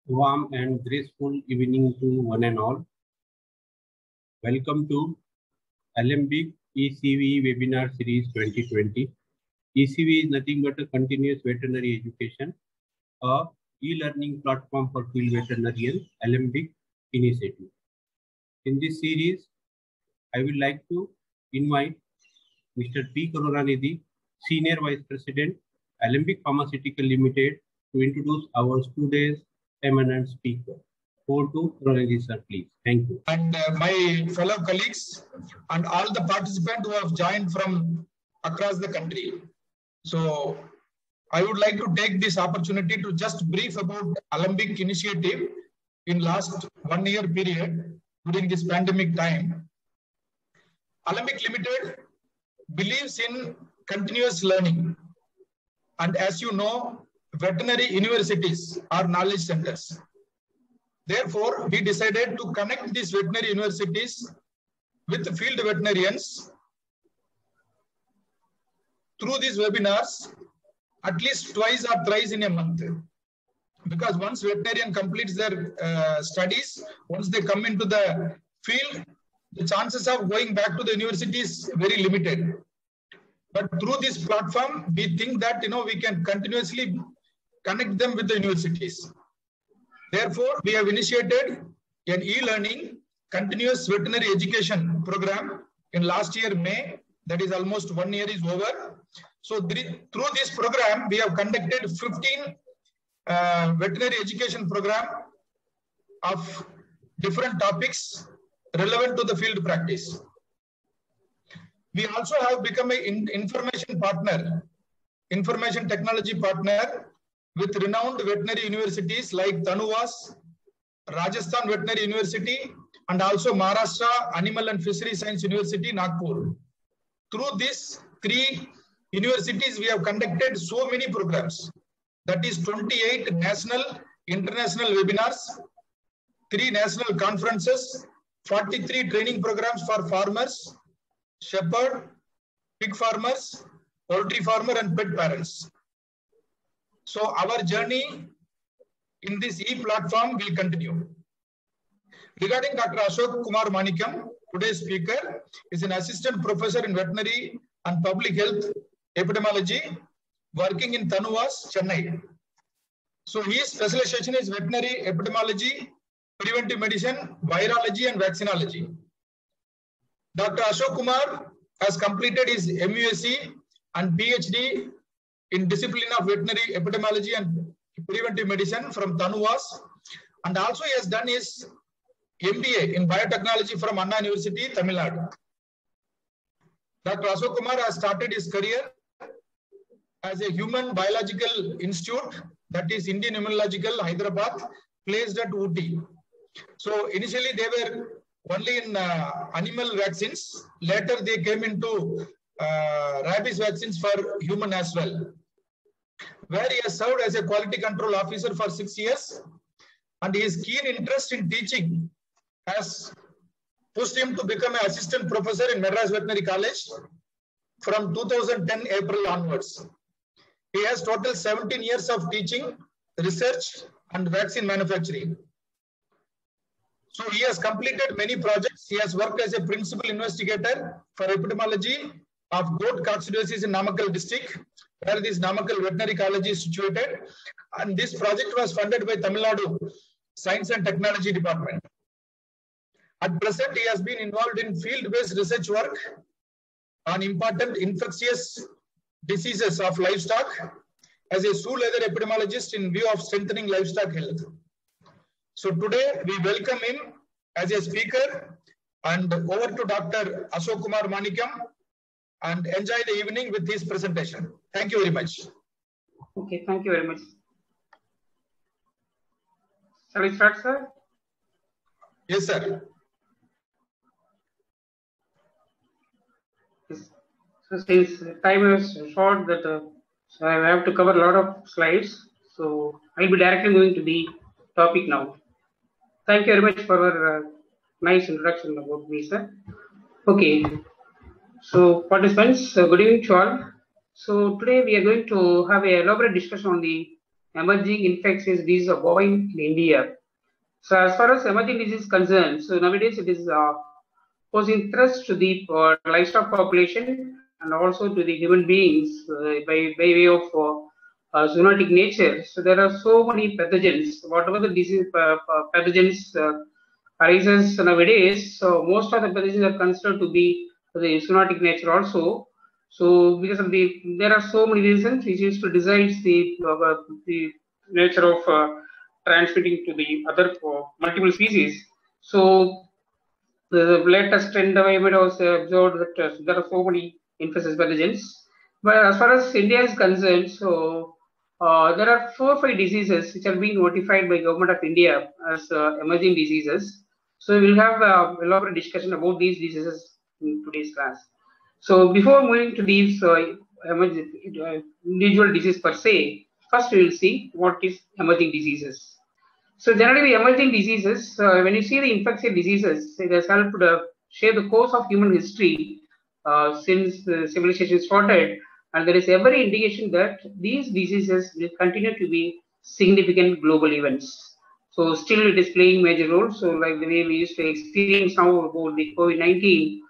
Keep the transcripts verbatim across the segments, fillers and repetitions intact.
Warm and graceful evening to one and all. Welcome to Alembic E C V Webinar Series twenty twenty. E C V is nothing but a continuous veterinary education, a e-learning platform for field veterinarians, Alembic initiative. In this series, I would like to invite Mister P. Karunanidhi, Senior Vice President, Alembic Pharmaceutical Limited, to introduce our today's eminent speaker. Over to Karunanidhi, sir, please. Thank you. And uh, my fellow colleagues and all the participants who have joined from across the country. So I would like to take this opportunity to just brief about Alembic initiative in last one year period during this pandemic time. Alembic Limited believes in continuous learning. And as you know, veterinary universities are knowledge centers. Therefore, we decided to connect these veterinary universities with the field veterinarians through these webinars at least twice or thrice in a month. Because once veterinarian completes their uh, studies, once they come into the field, the chances of going back to the university is very limited. But through this platform, we think that you know we can continuously connect them with the universities. Therefore, we have initiated an e-learning continuous veterinary education program in last year May. That is almost one year is over. So through this program, we have conducted fifteen uh, veterinary education program of different topics relevant to the field practice. We also have become an information partner, information technology partner with renowned veterinary universities like Tanuvas, Rajasthan Veterinary University, and also Maharashtra Animal and Fishery Science University, Nagpur. Through these three universities, we have conducted so many programs. That is twenty-eight national, international webinars, three national conferences, forty-three training programs for farmers, shepherd, pig farmers, poultry farmer, and pet parents. So our journey in this e-platform will continue. Regarding Doctor Ashok Kumar Manikam, today's speaker is an assistant professor in veterinary and public health epidemiology, working in Tanuvas, Chennai. So his specialization is veterinary epidemiology, preventive medicine, virology, and vaccinology. Doctor Ashok Kumar has completed his M U S C and PhD in discipline of veterinary epidemiology and preventive medicine from Tanuvas, and also he has done his M B A in biotechnology from Anna University, Tamil Nadu. Doctor Ashok Kumar has started his career as a human biological institute, that is Indian Immunological Hyderabad, placed at Ooty. So initially they were only in uh, animal vaccines. Later they came into uh, rabies vaccines for human as well, where he has served as a quality control officer for six years. And his keen interest in teaching has pushed him to become an assistant professor in Madras Veterinary College from two thousand ten April onwards. He has total seventeen years of teaching, research, and vaccine manufacturing. So he has completed many projects. He has worked as a principal investigator for epidemiology of goat coccidiosis in Namakkal district, where this Namakkal Veterinary College is situated. And this project was funded by Tamil Nadu Science and Technology Department. At present, he has been involved in field-based research work on important infectious diseases of livestock as a zoo leather epidemiologist in view of strengthening livestock health. So today we welcome him as a speaker, and over to Doctor Ashok Kumar Manikam, and enjoy the evening with his presentation. Thank you very much. Okay, thank you very much. Shall we start, sir? Yes, sir. Yes. So since time is short, that uh, so I have to cover a lot of slides, so I'll be directly going to the topic now. Thank you very much for your uh, nice introduction about me, sir. Okay, so participants, uh, good evening to all. So today we are going to have a elaborate discussion on the emerging infectious disease are growing in India. So as far as emerging disease is concerned, so nowadays it is uh, posing threats to the uh, livestock population and also to the human beings uh, by, by way of uh, uh, zoonotic nature. So there are so many pathogens. Whatever the disease uh, pathogens uh, arises nowadays, so most of the pathogens are considered to be the zoonotic nature also. So because of the, there are so many reasons which used to decide the uh, the nature of uh, transmitting to the other uh, multiple species. So the latest trend environment was observed that uh, there are so many infectious pathogens. But as far as India is concerned, so uh, there are four or five diseases which are being notified by Government of India as uh, emerging diseases. So we'll have a elaborate discussion about these diseases in today's class. So before moving to these uh, emerging, uh, individual diseases per se, first we will see what is emerging diseases. So generally, the emerging diseases, uh, when you see the infectious diseases, it has helped uh, share the course of human history uh, since uh, civilization started, and there is every indication that these diseases will continue to be significant global events. So still it is playing major role. So like the way we used to experience now about the COVID nineteen.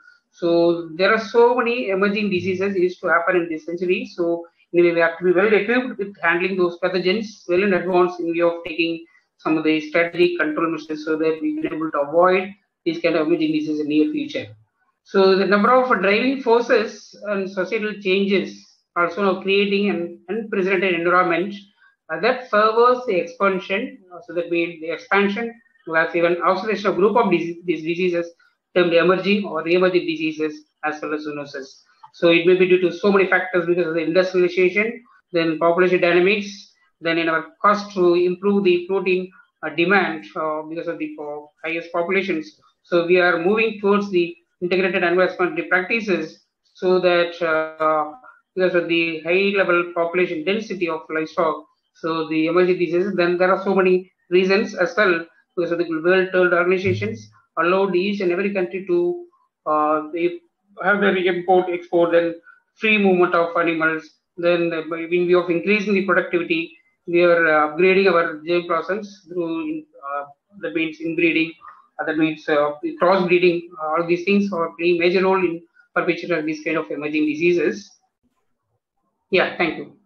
So there are so many emerging diseases used to happen in this century. So anyway, we have to be well equipped with handling those pathogens well in advance in view of taking some of the strategic control measures so that we can able to avoid these kind of emerging diseases in the near future. So the number of driving forces and societal changes also now creating an unprecedented environment uh, that favors the expansion. Uh, so that means the expansion has even observation of group of disease, these diseases termed emerging or re-emerging diseases as well as zoonosis. So it may be due to so many factors because of the industrialization, then population dynamics, then in our cost to improve the protein uh, demand uh, because of the uh, highest populations. So we are moving towards the integrated environmental practices so that uh, because of the high level population density of livestock, so the emerging diseases, then there are so many reasons as well because of the World Health Organizations allowed each and every country to uh, they have their import, export, then free movement of animals, then uh, in view of increasing the productivity, we are uh, upgrading our germ process through uh, that means inbreeding, uh, that means uh, crossbreeding. Uh, all these things are playing major role in perpetuating these kind of emerging diseases. Yeah, thank you.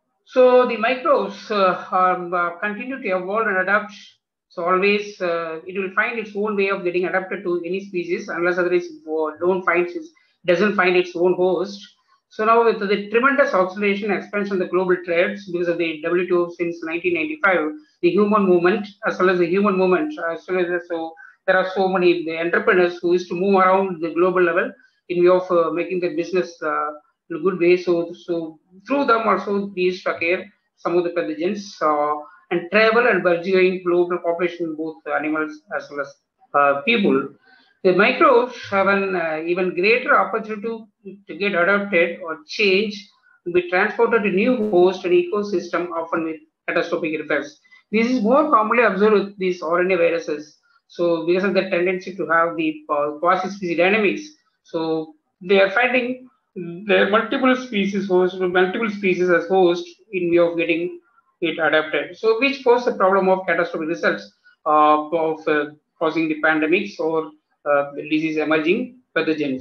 So the microbes uh, are, uh, continue to evolve and adapt. So always uh, it will find its own way of getting adapted to any species unless otherwise it don't find its, doesn't find its own host. So now with the tremendous acceleration and expansion of the global trades because of the W T O since nineteen ninety-five, the human movement as well as the human movement, as well as so there are so many the entrepreneurs who used to move around the global level in view of uh, making their business uh, in a good way. So, so through them also these acquire some of the pathogens uh, and travel and burgeoning global population, both animals as well as uh, people. The microbes have an uh, even greater opportunity to, to get adapted or change, to be transported to new host and ecosystem, often with catastrophic effects. This is more commonly observed with these R N A viruses. So because of the tendency to have the uh, quasi-species dynamics, so they are finding there are multiple species host, multiple species as host in view of getting it adapted. So which pose the problem of catastrophic results uh, of uh, causing the pandemics or uh, disease emerging pathogens.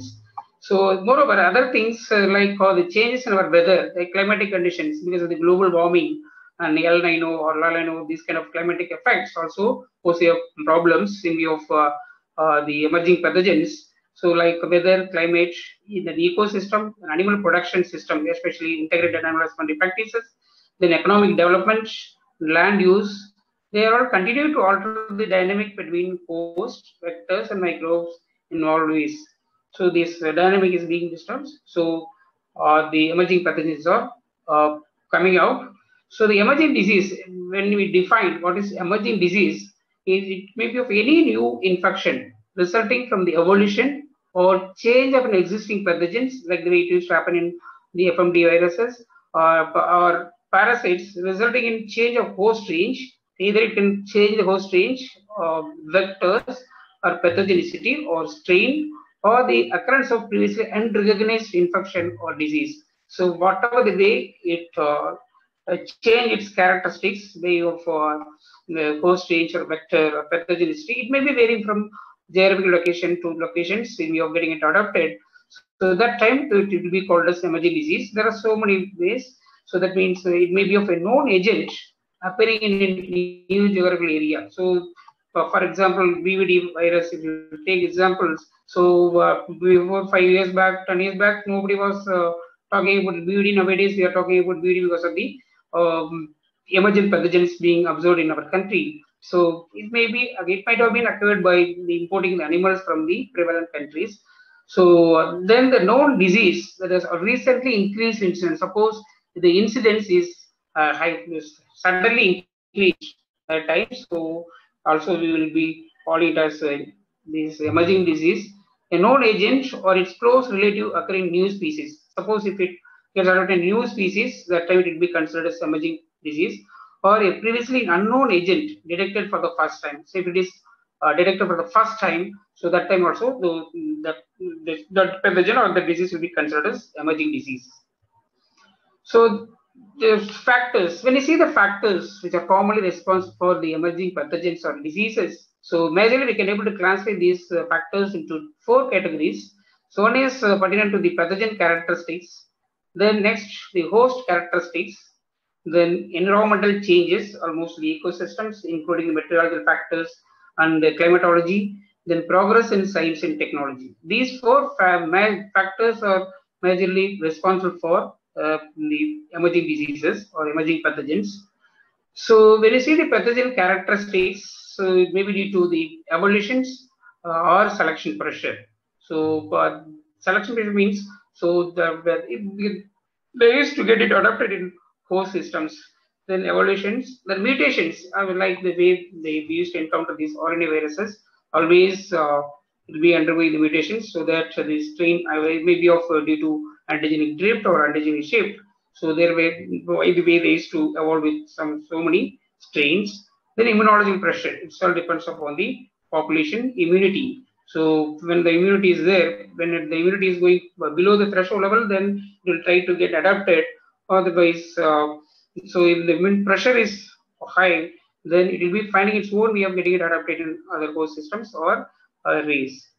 So moreover, other things uh, like uh, the changes in our weather, the climatic conditions because of the global warming and El Nino or La Nina, these kind of climatic effects also pose problems in view of uh, uh, the emerging pathogens. So like weather, climate, in the ecosystem, animal production system, especially integrated animal husbandry practices, then economic development, land use, they are all continuing to alter the dynamic between hosts, vectors, and microbes in all ways. So this uh, dynamic is being disturbed. So uh, the emerging pathogens are uh, coming out. So the emerging disease, when we define what is emerging disease, is it may be of any new infection resulting from the evolution or change of an existing pathogens, like the way it used to happen in the F M D viruses, or, or parasites resulting in change of host range. Either it can change the host range, uh, vectors, or pathogenicity, or strain, or the occurrence of previously unrecognized infection or disease. So whatever the way it uh, uh, change its characteristics way of uh, the host range or vector or pathogenicity. It may be varying from geographical location to locations in way of getting it adapted. So that time it will be called as emerging disease. There are so many ways. So that means uh, it may be of a known agent appearing in a new geographical area. So uh, for example, B V D virus, if you take examples, so uh, before five years back, ten years back, nobody was uh, talking about B V D. Nowadays, we are talking about B V D because of the um, emergent pathogens being observed in our country. So it may be, it might have been occurred by the importing the animals from the prevalent countries. So uh, then the known disease that has recently increased incidence. Suppose the incidence is uh, high, suddenly increased at times. So also we will be calling it as uh, this emerging disease. A known agent or its close relative occurring new species. Suppose if it gets adopted in new species, that time it will be considered as emerging disease, or a previously unknown agent detected for the first time. So if it is uh, detected for the first time, so that time also the the, the, the pathogen or the disease will be considered as emerging disease. So the factors, when you see the factors which are commonly responsible for the emerging pathogens or diseases, so majorly we can able to classify these uh, factors into four categories. So one is uh, pertinent to the pathogen characteristics, then next the host characteristics, then environmental changes, almost the ecosystems, including the meteorological factors and the climatology, then progress in science and technology. These four fa factors are majorly responsible for uh, the emerging diseases or emerging pathogens. So when you see the pathogen characteristics, so it may be due to the evolutions uh, or selection pressure. So uh, selection pressure means so the it, it, they used to get it adapted in host systems. Then evolutions, then mutations. I would like the way they used to encounter these R N A viruses. Always uh, it be undergoing the mutations so that uh, the strain uh, may be of uh, due to antigenic drift or antigenic shift. So there way the way they used to evolve with some so many strains. Then immunological pressure. It all depends upon the population immunity. So when the immunity is there, when the immunity is going below the threshold level, then it will try to get adapted. Otherwise, uh, so if the immune pressure is high, then it will be finding its own way of getting it adapted in other host systems or other ways.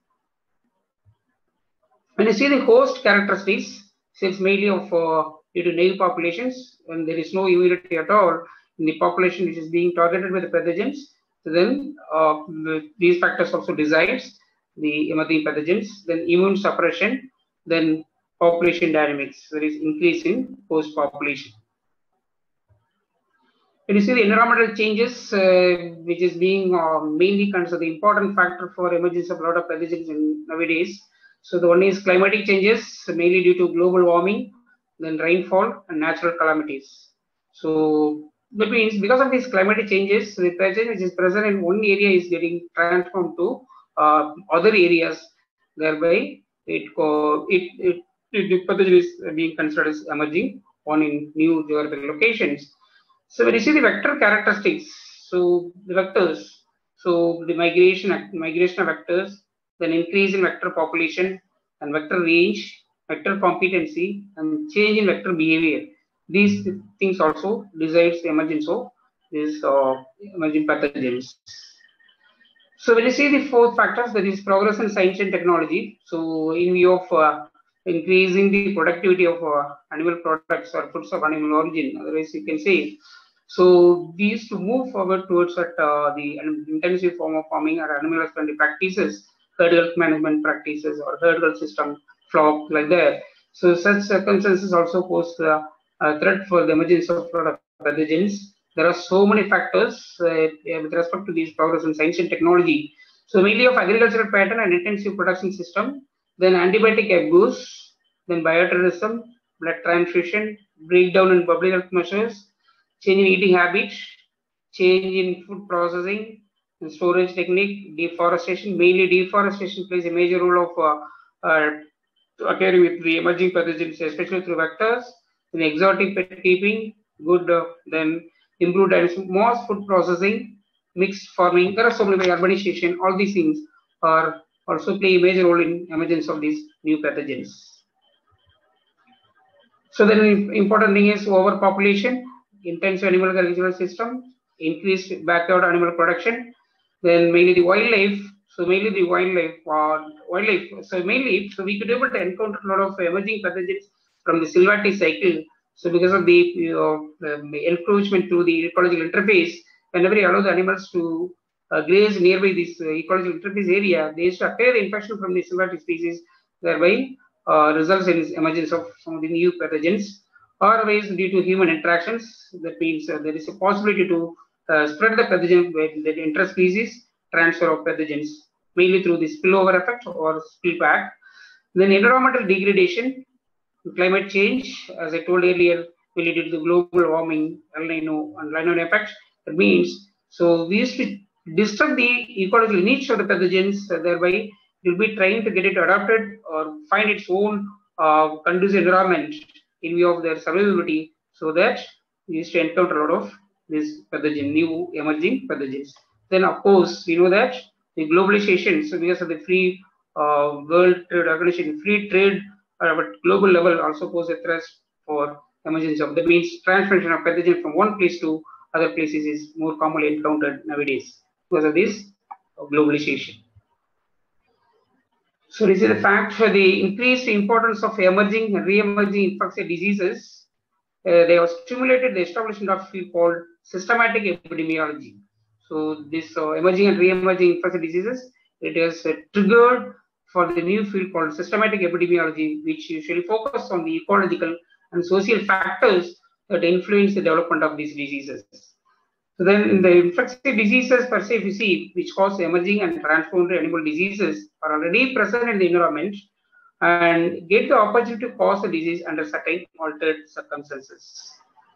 When you see the host characteristics, it's mainly of uh, due to naive populations, and there is no immunity at all in the population which is being targeted with the pathogens. So then uh, these factors also decides the emerging pathogens. Then immune suppression, then population dynamics. There is increase in host population. When you see the environmental changes, uh, which is being uh, mainly considered the important factor for emergence of a lot of pathogens in nowadays. So the one is climatic changes, mainly due to global warming, then rainfall and natural calamities. So that means because of these climatic changes, the pathogen which is present in one area is getting transformed to uh, other areas. Thereby, it uh, it, it, it the pathogen is being considered as emerging on in new geographical locations. So when you see the vector characteristics, so the vectors, so the migration migration of vectors, then increase in vector population and vector range, vector competency, and change in vector behavior. These things also decides the emergence of these uh, emerging pathogens. So when you see the fourth factors, that is progress in science and technology. So in view of uh, increasing the productivity of uh, animal products or foods of animal origin, otherwise you can say. So these to move forward towards that, uh, the intensive form of farming or animal husbandry practices, herd health management practices or herd health system, flock like that. So such circumstances also pose uh, a threat for the emergence of pathogens. There are so many factors uh, with respect to these progress in science and technology. So mainly of agricultural pattern and intensive production system, then antibiotic abuse, then bioterrorism, blood transfusion, breakdown in public health measures, change in eating habits, change in food processing, and storage technique, deforestation. Mainly deforestation plays a major role of uh, uh, occurring with the emerging pathogens, especially through vectors, then exotic pet keeping, good, uh, then improved mass food processing, mixed farming. There are so many urbanization. All these things are also play a major role in emergence of these new pathogens. So then important thing is overpopulation. intensive animal agricultural system, increased backyard animal production, then mainly the wildlife. So mainly the wildlife, uh, wildlife. So mainly, so we could able to encounter a lot of emerging pathogens from the sylvatic cycle. So because of the uh, um, encroachment through the ecological interface, whenever you allow the animals to uh, graze nearby this uh, ecological interface area, they used to acquire the infection from the sylvatic species, thereby uh, results in emergence of some of the new pathogens. Otherwise, due to human interactions, that means uh, there is a possibility to uh, spread the pathogen with the interspecies transfer of pathogens, mainly through the spillover effect or spillback. Then environmental degradation, climate change, as I told earlier, related to the global warming, El Nino and La Nina effect. That means, so we used to disturb the ecological niche of the pathogens, uh, thereby it will be trying to get it adapted or find its own uh, conducive environment in view of their survivability, so that we used to encounter a lot of this pathogen, new emerging pathogens. Then, of course, we know that the globalization, so because of the free uh, world trade organization, free trade uh, at global level also pose a threat for emergence of, that means transmission of pathogen from one place to other places is more commonly encountered nowadays because of this uh, globalization. So this is the fact for the increased importance of emerging and re-emerging infectious diseases. Uh, they have stimulated the establishment of a field called systematic epidemiology. So this uh, emerging and re-emerging infectious diseases, it is uh, triggered for the new field called systematic epidemiology, which usually focus on the ecological and social factors that influence the development of these diseases. So then the infectious diseases per se, if you see, which cause emerging and transformed animal diseases are already present in the environment and get the opportunity to cause the disease under certain altered circumstances.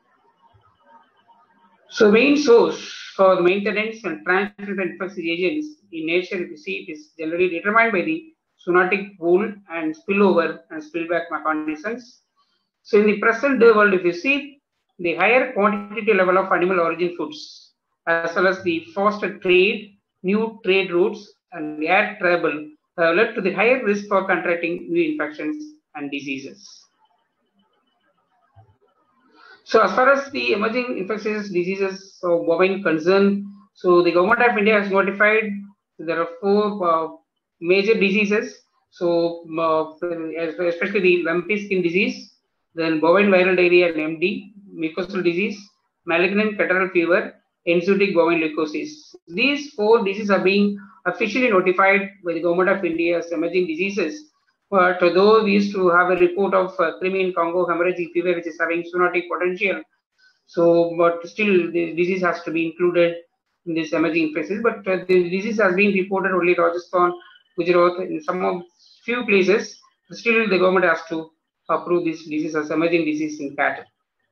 So main source for the maintenance and transfer of infectious agents in nature, if you see, it is generally determined by the zoonotic pool and spillover and spillback mechanisms. So in the present day world, if you see, the higher quantitative level of animal origin foods, as well as the faster trade, new trade routes, and air travel uh, led to the higher risk for contracting new infections and diseases. So as far as the emerging infectious diseases of bovine concern, so the government of India has notified there are four uh, major diseases. So uh, especially the lumpy skin disease, then bovine viral diarrhea and M D, mucosal disease, malignant catarrhal fever, enzootic bovine leukosis. These four diseases are being officially notified by the government of India as emerging diseases. But though we used to have a report of uh, Crimean Congo hemorrhagic fever, which is having zoonotic potential, so but still the disease has to be included in this emerging infections. But uh, the disease has been reported only Rajasthan, Gujarat, in some of few places. Still, the government has to approve this disease as emerging disease in cattle.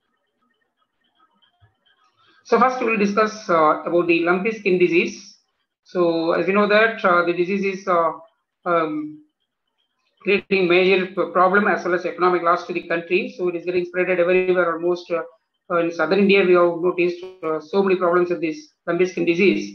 So first we will discuss uh, about the lumpy skin disease. So as we know that uh, the disease is uh, um, creating major problem as well as economic loss to the country. So it is getting spread everywhere almost. Uh, in southern India, we have noticed uh, so many problems with this lumpy skin disease.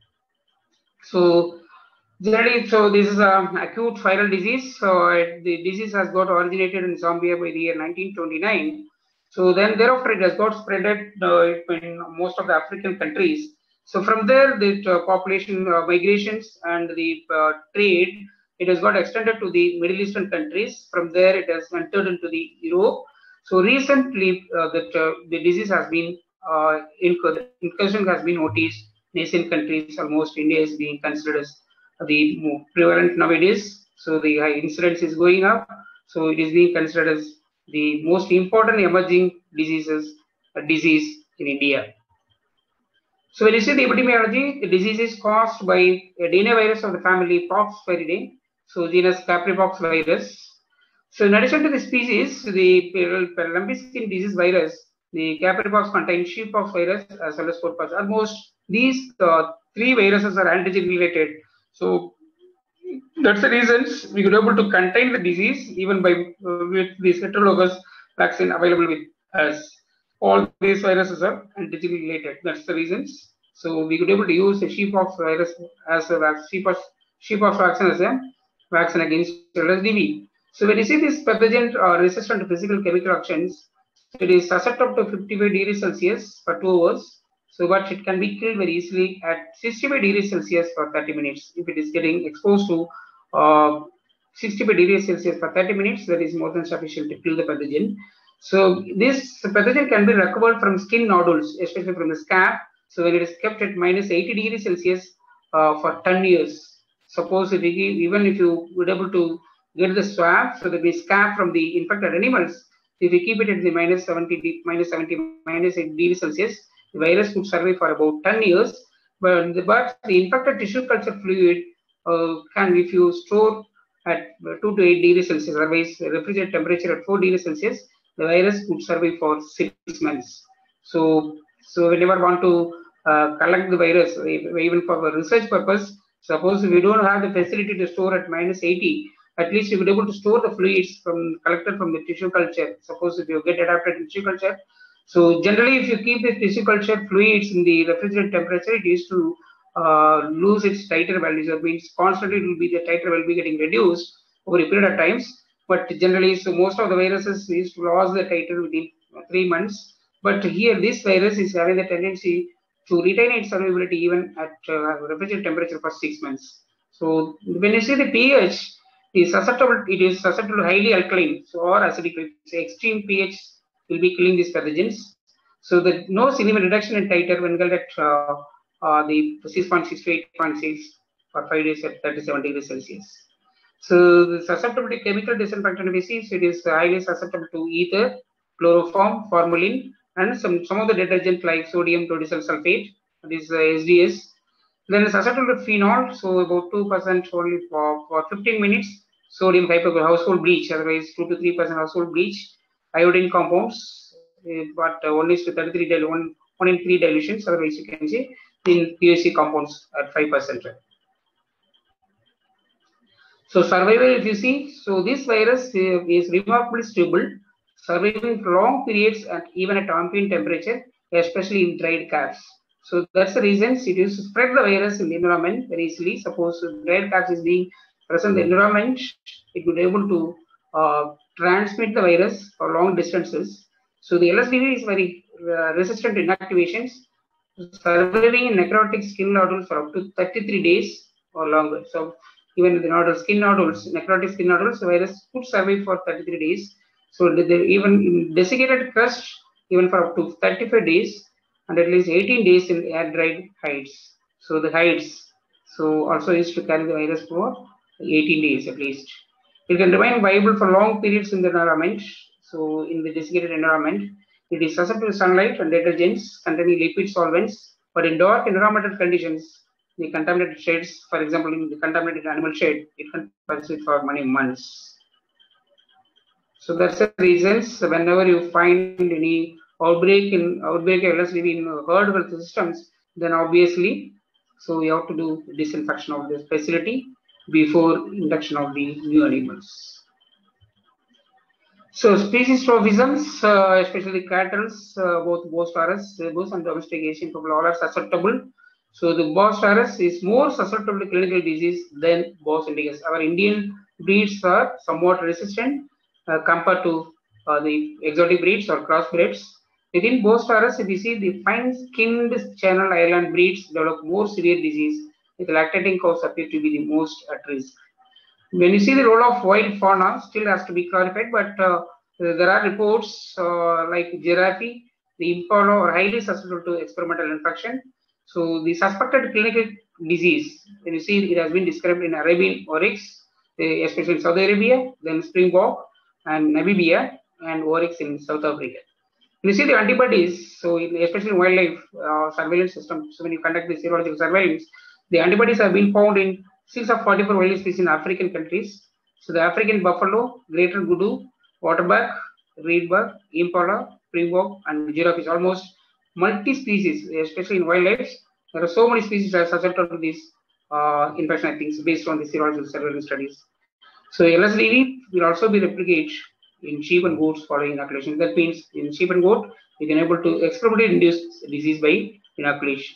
So generally, so this is an acute viral disease. So it, the disease has got originated in Zambia by the year nineteen twenty-nine. So then thereafter it has got spread uh, in most of the African countries. So from there, the uh, population uh, migrations and the uh, trade, it has got extended to the Middle Eastern countries. From there, it has entered into the Europe. So recently, uh, that uh, the disease has been uh, incursion has been noticed in Asian countries. Almost India is being considered as the more prevalent nowadays. So the high incidence is going up. So it is being considered as the most important emerging diseases uh, disease in India. So when you see the epidemiology, the disease is caused by a D N A virus of the family Poxviridae, so genus Capripox virus. So in addition to the species, the lumpy skin disease virus, the Capripox contains sheeppox virus as well as Codepox. Almost these uh, three viruses are antigen related. So that's the reasons we could able to contain the disease even by uh, with this heterologous vaccine available with us. All these viruses are antigen related. That's the reasons. So we could able to use the sheeppox virus as a vaccine, sheeppox vaccine as a vaccine against L S D V. So when you see this pathogen are resistant to physical chemical actions, So it is susceptible to fifty-five degrees Celsius for two hours. So, but it can be killed very easily at sixty-five degrees Celsius for thirty minutes. If it is getting exposed to uh, sixty-five degrees Celsius for thirty minutes, that is more than sufficient to kill the pathogen. So, this pathogen can be recovered from skin nodules, especially from the scalp. So, when it is kept at minus eighty degrees Celsius uh, for ten years, suppose if we, even if you would able to get the swab, so that we scab from the infected animals, if we keep it at the minus seventy, minus seventy, minus eighty degrees Celsius, the virus could survive for about ten years. But the, but the infected tissue culture fluid uh, can, if you store at two to eight degrees Celsius, otherwise refrigerated temperature at four degrees Celsius, the virus could survive for six months. So, so whenever want to uh, collect the virus, even for research purpose, suppose we don't have the facility to store at minus eighty, at least you will be able to store the fluids from collected from the tissue culture. Suppose if you get adapted to tissue culture, so generally if you keep the tissue culture fluids in the refrigerated temperature, it is to uh, lose its titer values. That means constantly it will be the titer will be getting reduced over a period of times. But generally, so most of the viruses is to lose the titer within three months. But here this virus is having the tendency to retain its solubility even at uh, refrigerated temperature for six months. So when you see the pH, is susceptible, it is susceptible to highly alkaline, so or acidic. So extreme pH will be killing these pathogens. So the no significant reduction in titer when held at uh, uh, the six point six to eight point six for five days at thirty-seven degrees Celsius. So the susceptibility to chemical disinfectant disease, it is highly susceptible to ether, chloroform, formalin, and some, some of the detergent like sodium dodecyl sulfate, this uh, S D S. Then susceptible to phenol, so about two percent only for, for fifteen minutes. Sodium hypochlorite, household bleach, otherwise two to three percent household bleach. Iodine compounds, uh, but uh, one is to thirty-three, one, one in three dilutions, otherwise you can see in P H C compounds at five percent. So survival, if you see, so this virus uh, is remarkably stable, surviving for long periods and even at ambient temperature, especially in dried calves. So that's the reason it is to spread the virus in the environment very easily. Suppose dried calves is being present in the environment, it would be able to uh, transmit the virus for long distances. So the L S D V is very uh, resistant to inactivations, surviving in necrotic skin nodules for up to thirty-three days or longer. So even the nodules, skin nodules, necrotic skin nodules, the virus could survive for thirty-three days. So even in desiccated crust, even for up to thirty-five days, and at least eighteen days in air-dried hides. So the hides, so also used to carry the virus for eighteen days at least. It can remain viable for long periods in the environment. So in the desiccated environment, it is susceptible to sunlight and detergents containing liquid solvents. But in dark environmental conditions, the contaminated sheds, for example, in the contaminated animal shed, it can persist for many months. So that's the reasons whenever you find any outbreak in outbreak L S D V in herd health systems, then obviously, so we have to do disinfection of this facility before induction of the new animals. So species trophisms, uh, especially cattle, uh, both Bos taurus, Bos and domestic Asian people all are susceptible. So the Bos taurus is more susceptible to clinical disease than Bos indicus. Our Indian breeds are somewhat resistant uh, compared to uh, the exotic breeds or crossbreds. Within Bos taurus, if you see the fine-skinned Channel Island breeds develop more severe disease, with lactating cows appear to be the most at risk. When you see the role of wild fauna, still has to be clarified, but uh, there are reports uh, like giraffe, the impala are highly susceptible to experimental infection. So the suspected clinical disease, when you see it has been described in Arabian oryx, especially in Saudi Arabia, then springbok and Namibia, and oryx in South Africa. When you see the antibodies, so in, especially in wildlife uh, surveillance system, so when you conduct the serological surveillance, the antibodies have been found in six of forty-four wildlife species in African countries. So the African buffalo, greater kudu, waterbuck, reedbuck, impala, springbok, and giraffe is almost multi-species, especially in wildlife. There are so many species that are susceptible to this uh, infection, I think, based on the serological surveillance studies. So L S D V will also be replicated in sheep and goats following inoculation. That means in sheep and goat, we can able to experimentally induce disease by inoculation.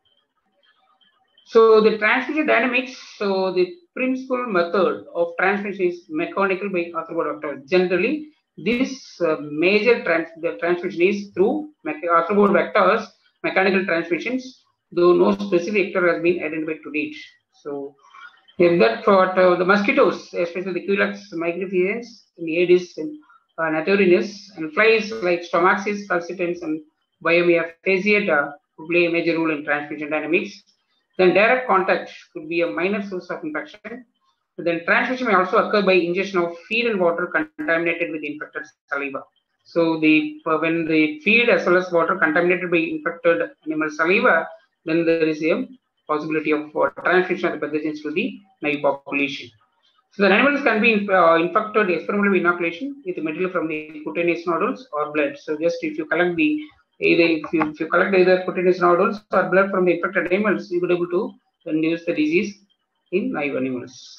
So the transmission dynamics, so the principal method of transmission is mechanical by arthropod. Generally, this uh, major trans the transmission is through arthropod vectors, mechanical transmissions, though no specific vector has been identified to date. So, if that for uh, the mosquitoes, especially the Culex migriferians, the Aedes and uh, Natorinus, and flies like Stomaxis, calcitans, and Biomia fasciata would play a major role in transmission dynamics. Then direct contact could be a minor source of infection. But then transmission may also occur by ingestion of feed and water contaminated with infected saliva. So the uh, when the feed as well as water contaminated by infected animal saliva, then there is a possibility of uh, transmission of the pathogens to the naive population. So the animals can be uh, infected experimentally with inoculation with material from the cutaneous nodules or blood. So just if you collect the either if you, if you collect either cutaneous nodules or blood from the infected animals, you will be able to induce the disease in live animals.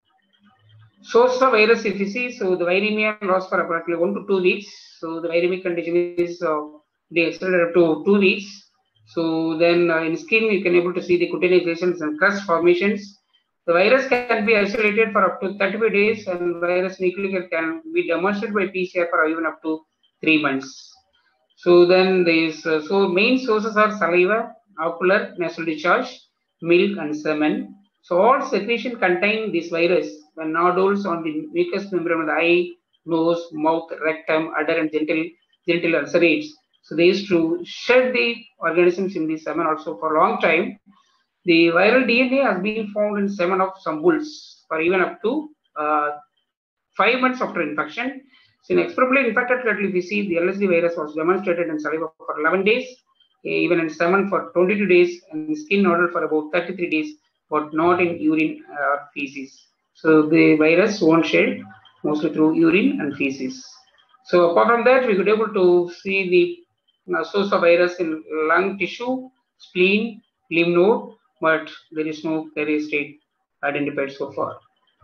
Source of virus, if you see, so the viremia lasts for approximately one to two weeks. So the viremic condition is uh, they extended up to two weeks. So then uh, in skin, you can able to see the cutaneous lesions and crust formations. The virus can be isolated for up to thirty-five days, and virus nucleic can be demonstrated by P C R for even up to three months. So then these uh, so main sources are saliva, ocular, nasal discharge, milk, and semen. So all secretion contain this virus when nodules on the mucous membrane of the eye, nose, mouth, rectum, udder, and genital genital ulcerates. So they used to shed the organisms in the semen also for a long time. The viral D N A has been found in semen of some bulls for even up to uh, five months after infection. So in experimentally infected cattle, if you see the L S D virus was demonstrated in saliva for eleven days, even in semen for twenty-two days, and skin nodule for about thirty-three days, but not in urine or feces. So the virus won't shed mostly through urine and feces. So apart from that, we could able to see the uh, source of virus in lung tissue, spleen, lymph node, but there is no carrier state identified so far.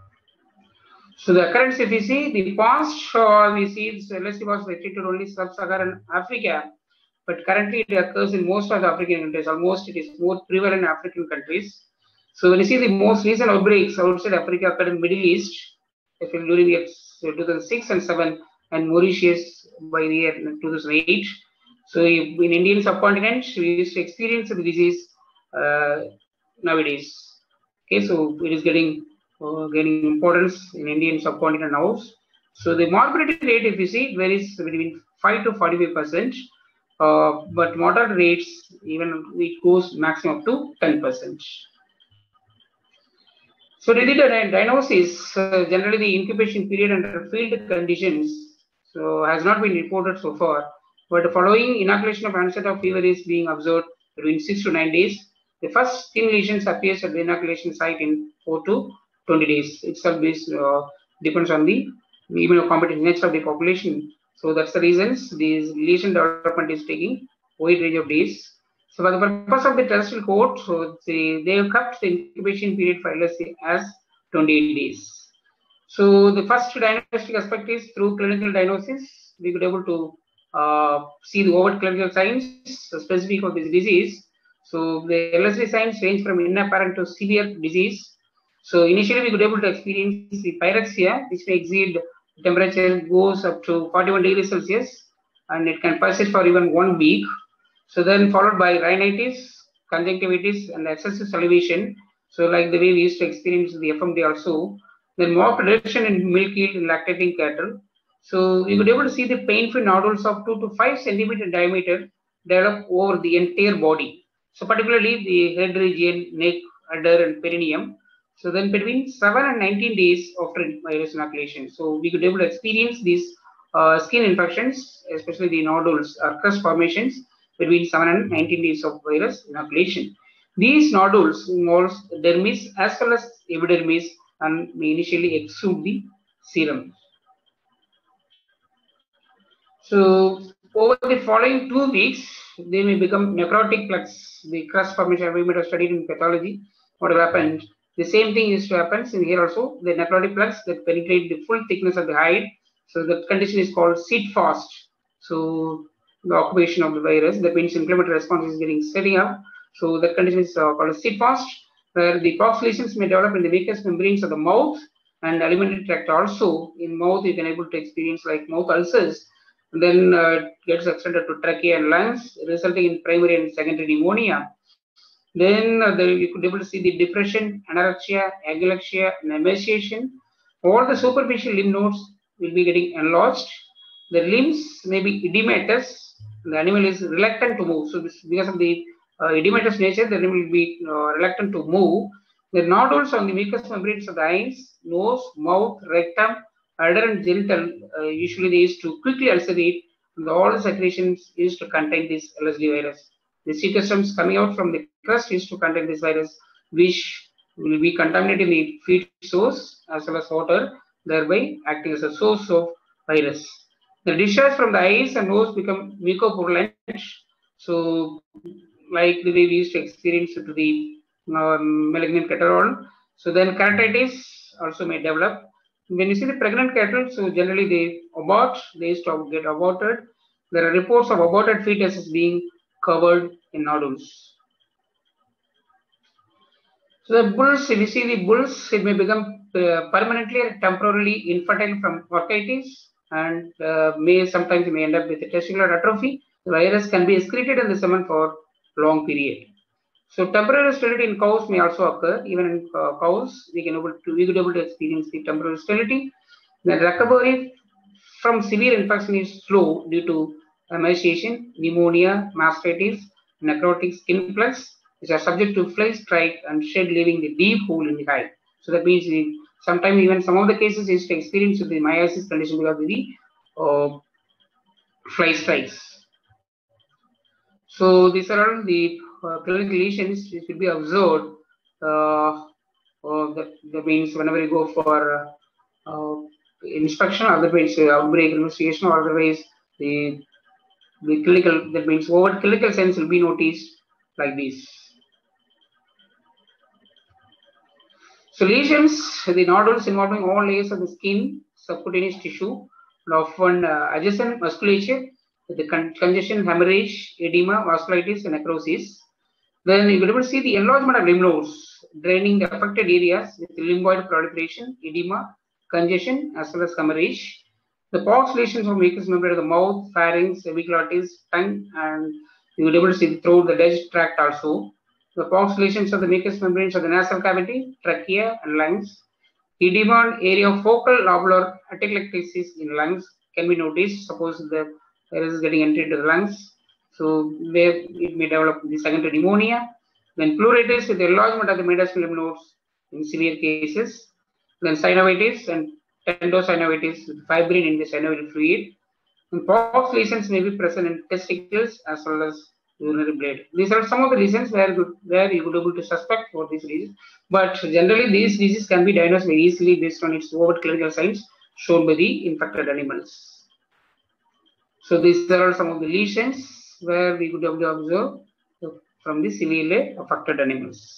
So the occurrence, if you see the past, uh, we see this L S D was restricted only sub-Saharan Africa, but currently it occurs in most of the African countries. Almost it is more prevalent in African countries. So when you see the most recent outbreaks outside Africa occurred in Middle East, during the year two thousand six and seven, and Mauritius by the year two thousand eight. So in Indian subcontinent, we used to experience the disease uh, nowadays. Okay, so it is getting uh, gaining importance in Indian subcontinent now. So the morbidity rate, if you see, it varies between five to forty-five percent, uh, but mortality rates even it goes maximum up to ten percent. So the diagnosis, uh, generally the incubation period under field conditions, so has not been reported so far. But following inoculation of onset of fever is being observed between six to nine days. The first skin lesions appears at the inoculation site in four to twenty days. Itself based, uh, depends on the immunocompetent nature of the population. So that's the reasons this lesion development is taking wide range of days. So for the purpose of the terrestrial cohort, so they, they have kept the incubation period for L S D as twenty-eight days. So the first diagnostic aspect is through clinical diagnosis, we could able to uh, see the overt clinical signs specific of this disease. So the L S D signs range from inapparent to severe disease. So initially we could able to experience the pyrexia, which may exceed temperature goes up to forty-one degrees Celsius, and it can persist for even one week. So then followed by rhinitis, conjunctivitis, and excessive salivation. So like the way we used to experience the F M D also. Then marked reduction in milk yield in lactating cattle. So we could able to see the pain-free nodules of two to five centimeter diameter develop over the entire body. So particularly the head region, neck, udder, and perineum. So then between seven and nineteen days after virus inoculation. So we could able to experience these uh, skin infections, especially the nodules or crust formations, between seven and nineteen days of virus inoculation. These nodules involve dermis as well as epidermis and may initially exude the serum. So over the following two weeks, they may become necrotic plaques. The crust formation we might have studied in pathology. What have happened? The same thing is to happen in here also. The necrotic plaques that penetrate the full thickness of the hide. So the condition is called sit fast. So the occupation of the virus, that means inflammatory response is getting setting up. So that condition is uh, called a sit fast, where the pox lesions may develop in the mucous membranes of the mouth and alimentary tract also. In mouth, you can able to experience like mouth ulcers, and then uh, it gets extended to trachea and lungs, resulting in primary and secondary pneumonia. Then uh, the, you could be able to see the depression, anorexia, agalaxia, and emaciation. All the superficial lymph nodes will be getting enlarged. The limbs may be edematous. The animal is reluctant to move. So this, because of the uh, edematous nature, the animal will be uh, reluctant to move. The nodules on the mucous membranes of the eyes, nose, mouth, rectum, udder, and genital uh, usually they used to quickly ulcerate, and all the secretions used to contain this L S D virus. The cetostomes coming out from the crust used to contain this virus, which will be contaminating the feed source as well as water, thereby acting as a source of virus. The discharge from the eyes and nose become mucopurulent. So, like the way we used to experience to the uh, malignant cattle. So then keratitis also may develop. When you see the pregnant cattle, so generally they abort, they used to get aborted. There are reports of aborted fetuses being covered in nodules. So the bulls, if you see the bulls, it may become uh, permanently or temporarily infertile from orchitis, and uh, may sometimes may end up with a testicular atrophy. The virus can be excreted in the semen for long period. So temporary sterility in cows may also occur. Even in uh, cows, we can able to we could able to experience the temporary sterility. The recovery from severe infection is slow due to emaciation, pneumonia, mastitis, necrotic skin plaques, which are subject to fly strike and shed, leaving the deep hole in the eye. So that means the, sometimes even some of the cases is to experience with the myiasis condition because of the uh, fly strikes. So these are all the uh, clinical lesions which will be observed. Uh, uh, that, that means whenever you go for uh, uh, inspection, otherwise uh, outbreak investigation, or otherwise the the clinical, that means overt clinical signs will be noticed like this. So lesions, the nodules involving all layers of the skin, subcutaneous tissue, and often uh, adjacent musculature, with the con congestion, hemorrhage, edema, vasculitis, and necrosis. Then you will be able to see the enlargement of lymph nodes, draining the affected areas with lymphoid proliferation, edema, congestion, as well as hemorrhage. The pox lesions from mucous membrane of the mouth, pharynx, epiglottis, tongue, and you will be able to see the throat, the digestive tract also. The pox lesions of the mucous membranes of the nasal cavity, trachea, and lungs. Edema area of focal lobular atelectasis in lungs can be noticed. Suppose the virus is getting entered into the lungs. So there it may develop the secondary pneumonia. Then pleuritis with enlargement of the mediastinal lymph nodes in severe cases. Then synovitis and endosynovitis with fibrin in the synovial fluid. And pox lesions may be present in testicles as well as urinary bladder. These are some of the lesions where, where you would be able to suspect for these diseases. But generally, these diseases can be diagnosed very easily based on its overt clinical signs shown by the infected animals. So these are some of the lesions where we could be able to observe from the severely affected animals.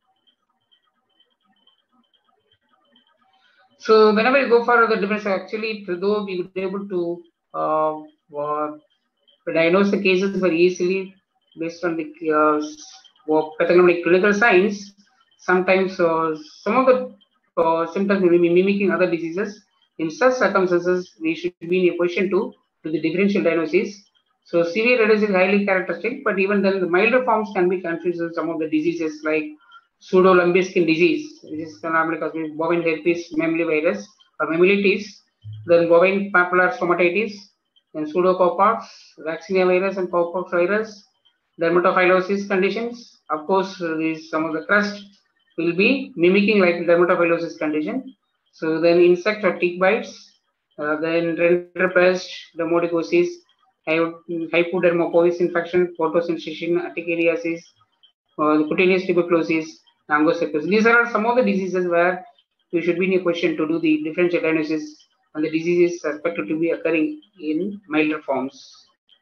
So whenever you go for the difference, actually, though we would be able to uh, uh, diagnose the cases very easily based on the uh, pathognomonic clinical signs, sometimes uh, some of the uh, symptoms may be mimicking other diseases. In such circumstances, we should be in a position to do the differential diagnosis. So severe redness is highly characteristic, but even then the milder forms can be confused with some of the diseases like pseudo-lumbiskin disease, which is normally caused by bovine herpes mammalvirus or mammalitis, then bovine papillary stomatitis, then pseudocowpox, vaccinia virus and cowpox virus, dermatophylosis conditions. Of course, these some of the crust will be mimicking like dermatophylosis condition. So then insect or tick bites, uh, then rinderpest, dermatocosis, hypodermocosis infection, photosensitization, urticariasis, uh, cutaneous tuberculosis, angiocercosis. These are some of the diseases where we should be in a position to do the differential diagnosis and the disease is suspected to be occurring in milder forms.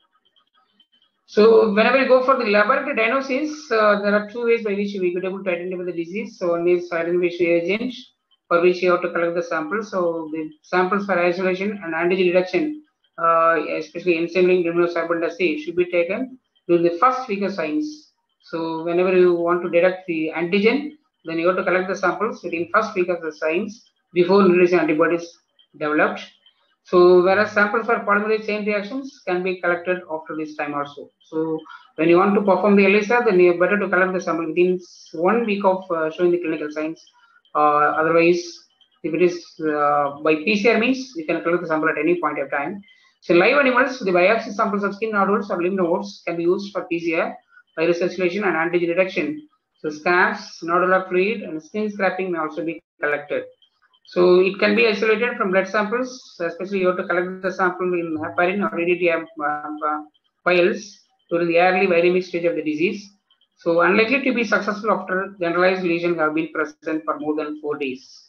So whenever we go for the laboratory diagnosis, uh, there are two ways by which we could be able to identify the disease. So one is identification agent, for which you have to collect the samples. So the samples for isolation and antigen detection, uh, especially enzyme-linked immunosorbent assay, should be taken during the first week of science. So whenever you want to detect the antigen, then you have to collect the samples within first week of the science before neutralizing antibodies developed. So whereas samples for polymerase chain reactions can be collected after this time also. So when you want to perform the ELISA, then you better to collect the sample within one week of uh, showing the clinical signs. Uh, otherwise, if it is uh, by P C R means you can collect the sample at any point of time. So live animals, the biopsy samples of skin nodules or lymph nodes can be used for P C R, virus isolation and antigen detection. So scabs, nodular fluid and skin scraping may also be collected. So it can be isolated from blood samples, especially you have to collect the sample in heparin or E D T uh, files during the early viremic stage of the disease. So unlikely to be successful after generalized lesions have been present for more than four days.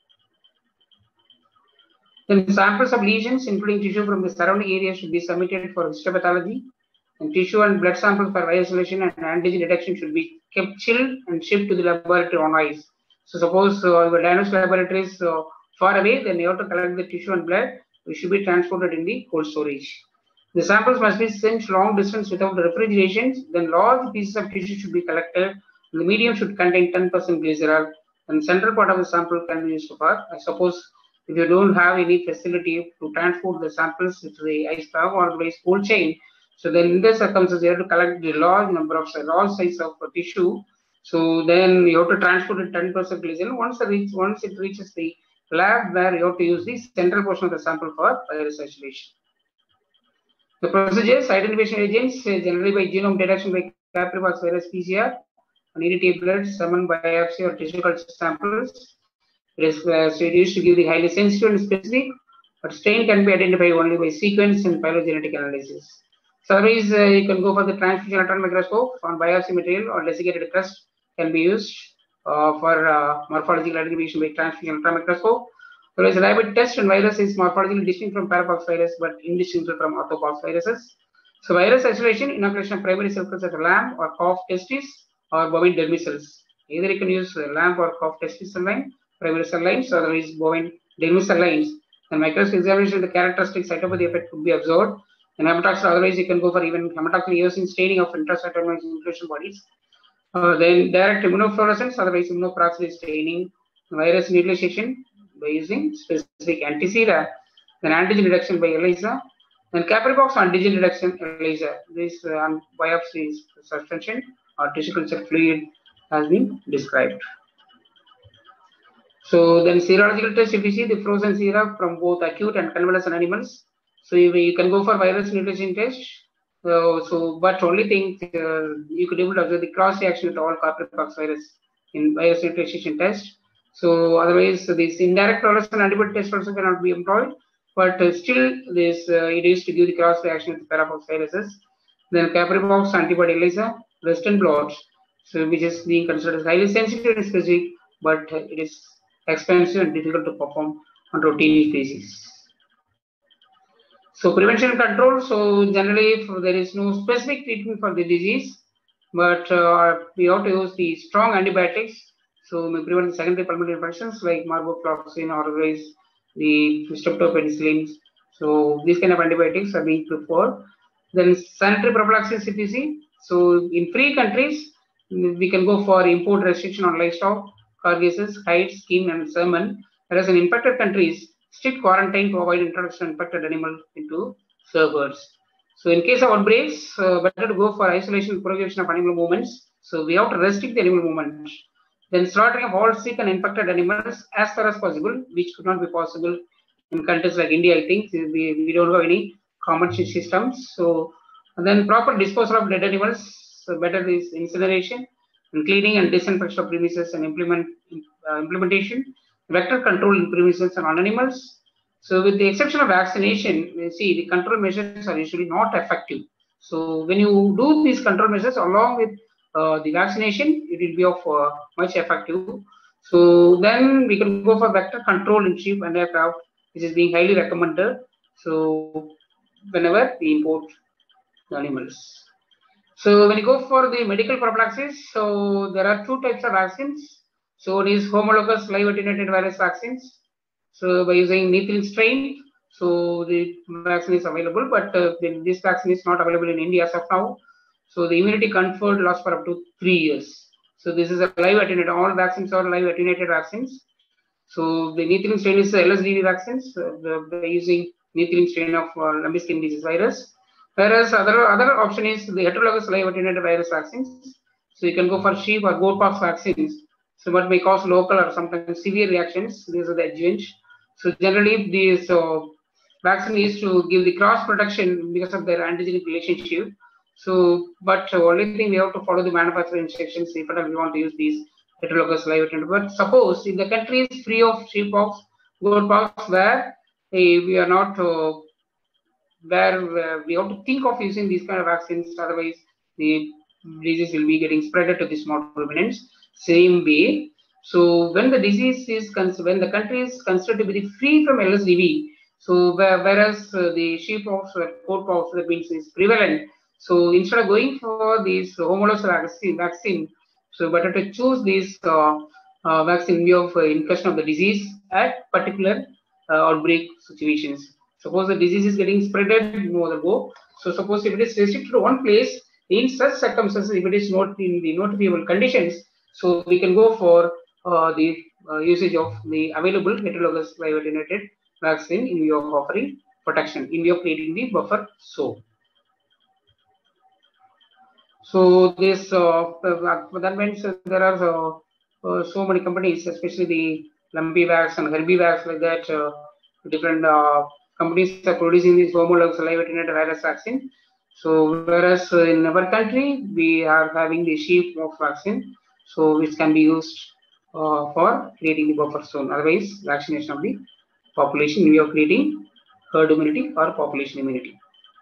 Then samples of lesions, including tissue from the surrounding area, should be submitted for histopathology. And tissue and blood samples for isolation and antigen detection should be kept chilled and shipped to the laboratory on ice. So suppose uh, your diagnostic laboratory is uh, far away, then you have to collect the tissue and blood, which should be transported in the cold storage. The samples must be sent long distance without refrigeration. Then large pieces of tissue should be collected. The medium should contain ten percent glycerol. And central part of the sample can be used for, I suppose, if you don't have any facility to transport the samples to the ice bag or the cold chain, so then in this circumstances you have to collect the large number of large size of tissue. So then you have to transport it ten percent glycerol. Once it reach, once it reaches the lab, where you have to use the central portion of the sample for virus isolation. The procedures, identification agents, generally by genome detection by Capripox virus P C R, and E D T blood, semen biopsy or tissue culture samples. It is uh, used to give the highly sensitive and specific, but strain can be identified only by sequence and phylogenetic analysis. So otherwise, uh, you can go for the transfusion electron microscope on biopsy material or desiccated crust can be used uh, for uh, morphological identification by transfusion electron microscope. Whereas rabbit test and virus is morphologically distinct from parapox virus, but indistinguishable from orthopox viruses. So virus isolation, inoculation of primary cell culture of lamb or calf testis or bovine dermis cells. Either you can use lamb or calf testis cell line, primary cell lines, or otherwise bovine dermis cell lines. And microscopic examination of the characteristic cytopathy effect could be observed. And hematoxin, otherwise you can go for even hematoxin using staining of intracytomatic inclusion bodies. Uh, then direct immunofluorescence, otherwise immunoperoxidase staining, virus neutralization by using specific anti-sera, then antigen detection by ELISA, then Capripox antigen detection ELISA. This uh, biopsy suspension or tissue culture fluid has been described. So then serological test, if you see the frozen sera from both acute and convalescent animals. So you, you can go for virus neutralization test. Uh, so, but only thing uh, you could able to observe the cross reaction with all Capripox virus in virus neutralization test. So otherwise, this indirect fluorescent antibody test also cannot be employed. But uh, still, this uh, it is to give the cross reaction with parapox viruses. Then Capripox antibody ELISA, Western blot, so which is being considered as highly sensitive and specific, but uh, it is expensive and difficult to perform on routine basis. So prevention and control. So generally, there is no specific treatment for the disease, but uh, we have to use the strong antibiotics. So we prevent the secondary pulmonary infections like marburg-fluoxetine or otherwise the streptopenicillin. So these kind of antibiotics are being preferred. Then sanitary prophylaxis, if you see. So in free countries, we can go for import restriction on livestock, carcasses, hides, skin, and salmon. Whereas in infected countries, strict quarantine to avoid introduction of infected animal into servers. So in case of outbreaks, uh, better to go for isolation and prohibition of animal movements. So we have to restrict the animal movement. Then slaughtering of all sick and infected animals as far as possible, which could not be possible in countries like India. I think we, we don't have any common systems. So and then proper disposal of dead animals. So better is incineration and cleaning and disinfection of premises and implement uh, implementation. Vector control in premises and on animals. So with the exception of vaccination, you see the control measures are usually not effective. So when you do these control measures along with uh, the vaccination, it will be of uh, much effective. So then we can go for vector control in sheep and aircraft, which is being highly recommended. So whenever we import the animals. So when you go for the medical prophylaxis, so there are two types of vaccines. So it is homologous live attenuated virus vaccines. So by using Neethling strain, so the vaccine is available, but uh, this vaccine is not available in India as of now. So the immunity conferred lasts for up to three years. So this is a live attenuated. All vaccines are live attenuated vaccines. So the Neothelium strain is L S D V vaccines. Uh, by using Neothelium strain of uh, lumpy skin disease virus. Whereas other other option is the heterologous live attenuated virus vaccines. So you can go for sheep or goat pox vaccines. So what may cause local or sometimes severe reactions. These are the adjuvant. So generally these uh, vaccine is to give the cross protection because of their antigenic relationship. So, but uh, only thing we have to follow the manufacturer instructions if at all we want to use these heterologous live attenuated. But suppose if the country is free of sheep pox, goat pox, where hey, we are not uh, where uh, we have to think of using these kind of vaccines, otherwise the disease will be getting spread to the small ruminants. Same way, so when the disease is when the country is considered to be free from L S D V, so whereas uh, the sheep pox or goat pox that means is prevalent, so instead of going for this homologous vaccine, vaccine, so better to choose this uh, uh, vaccine in view of uh, incursion of the disease at particular uh, outbreak situations. Suppose the disease is getting spreaded, no other go. So suppose if it is restricted to one place, in such circumstances, if it is not in the notifiable conditions, so we can go for uh, the uh, usage of the available heterologous live attenuated vaccine in view of offering protection, in view of creating the buffer zone. So this uh, that means uh, there are uh, uh, so many companies, especially the Lumpivax and Herbivax, like that. Uh, different uh, companies are producing this homologous live attenuated virus vaccine. So whereas uh, in our country we are having the sheep pox vaccine, so which can be used uh, for creating the buffer zone. Otherwise, vaccination of the population in view of creating herd immunity or population immunity.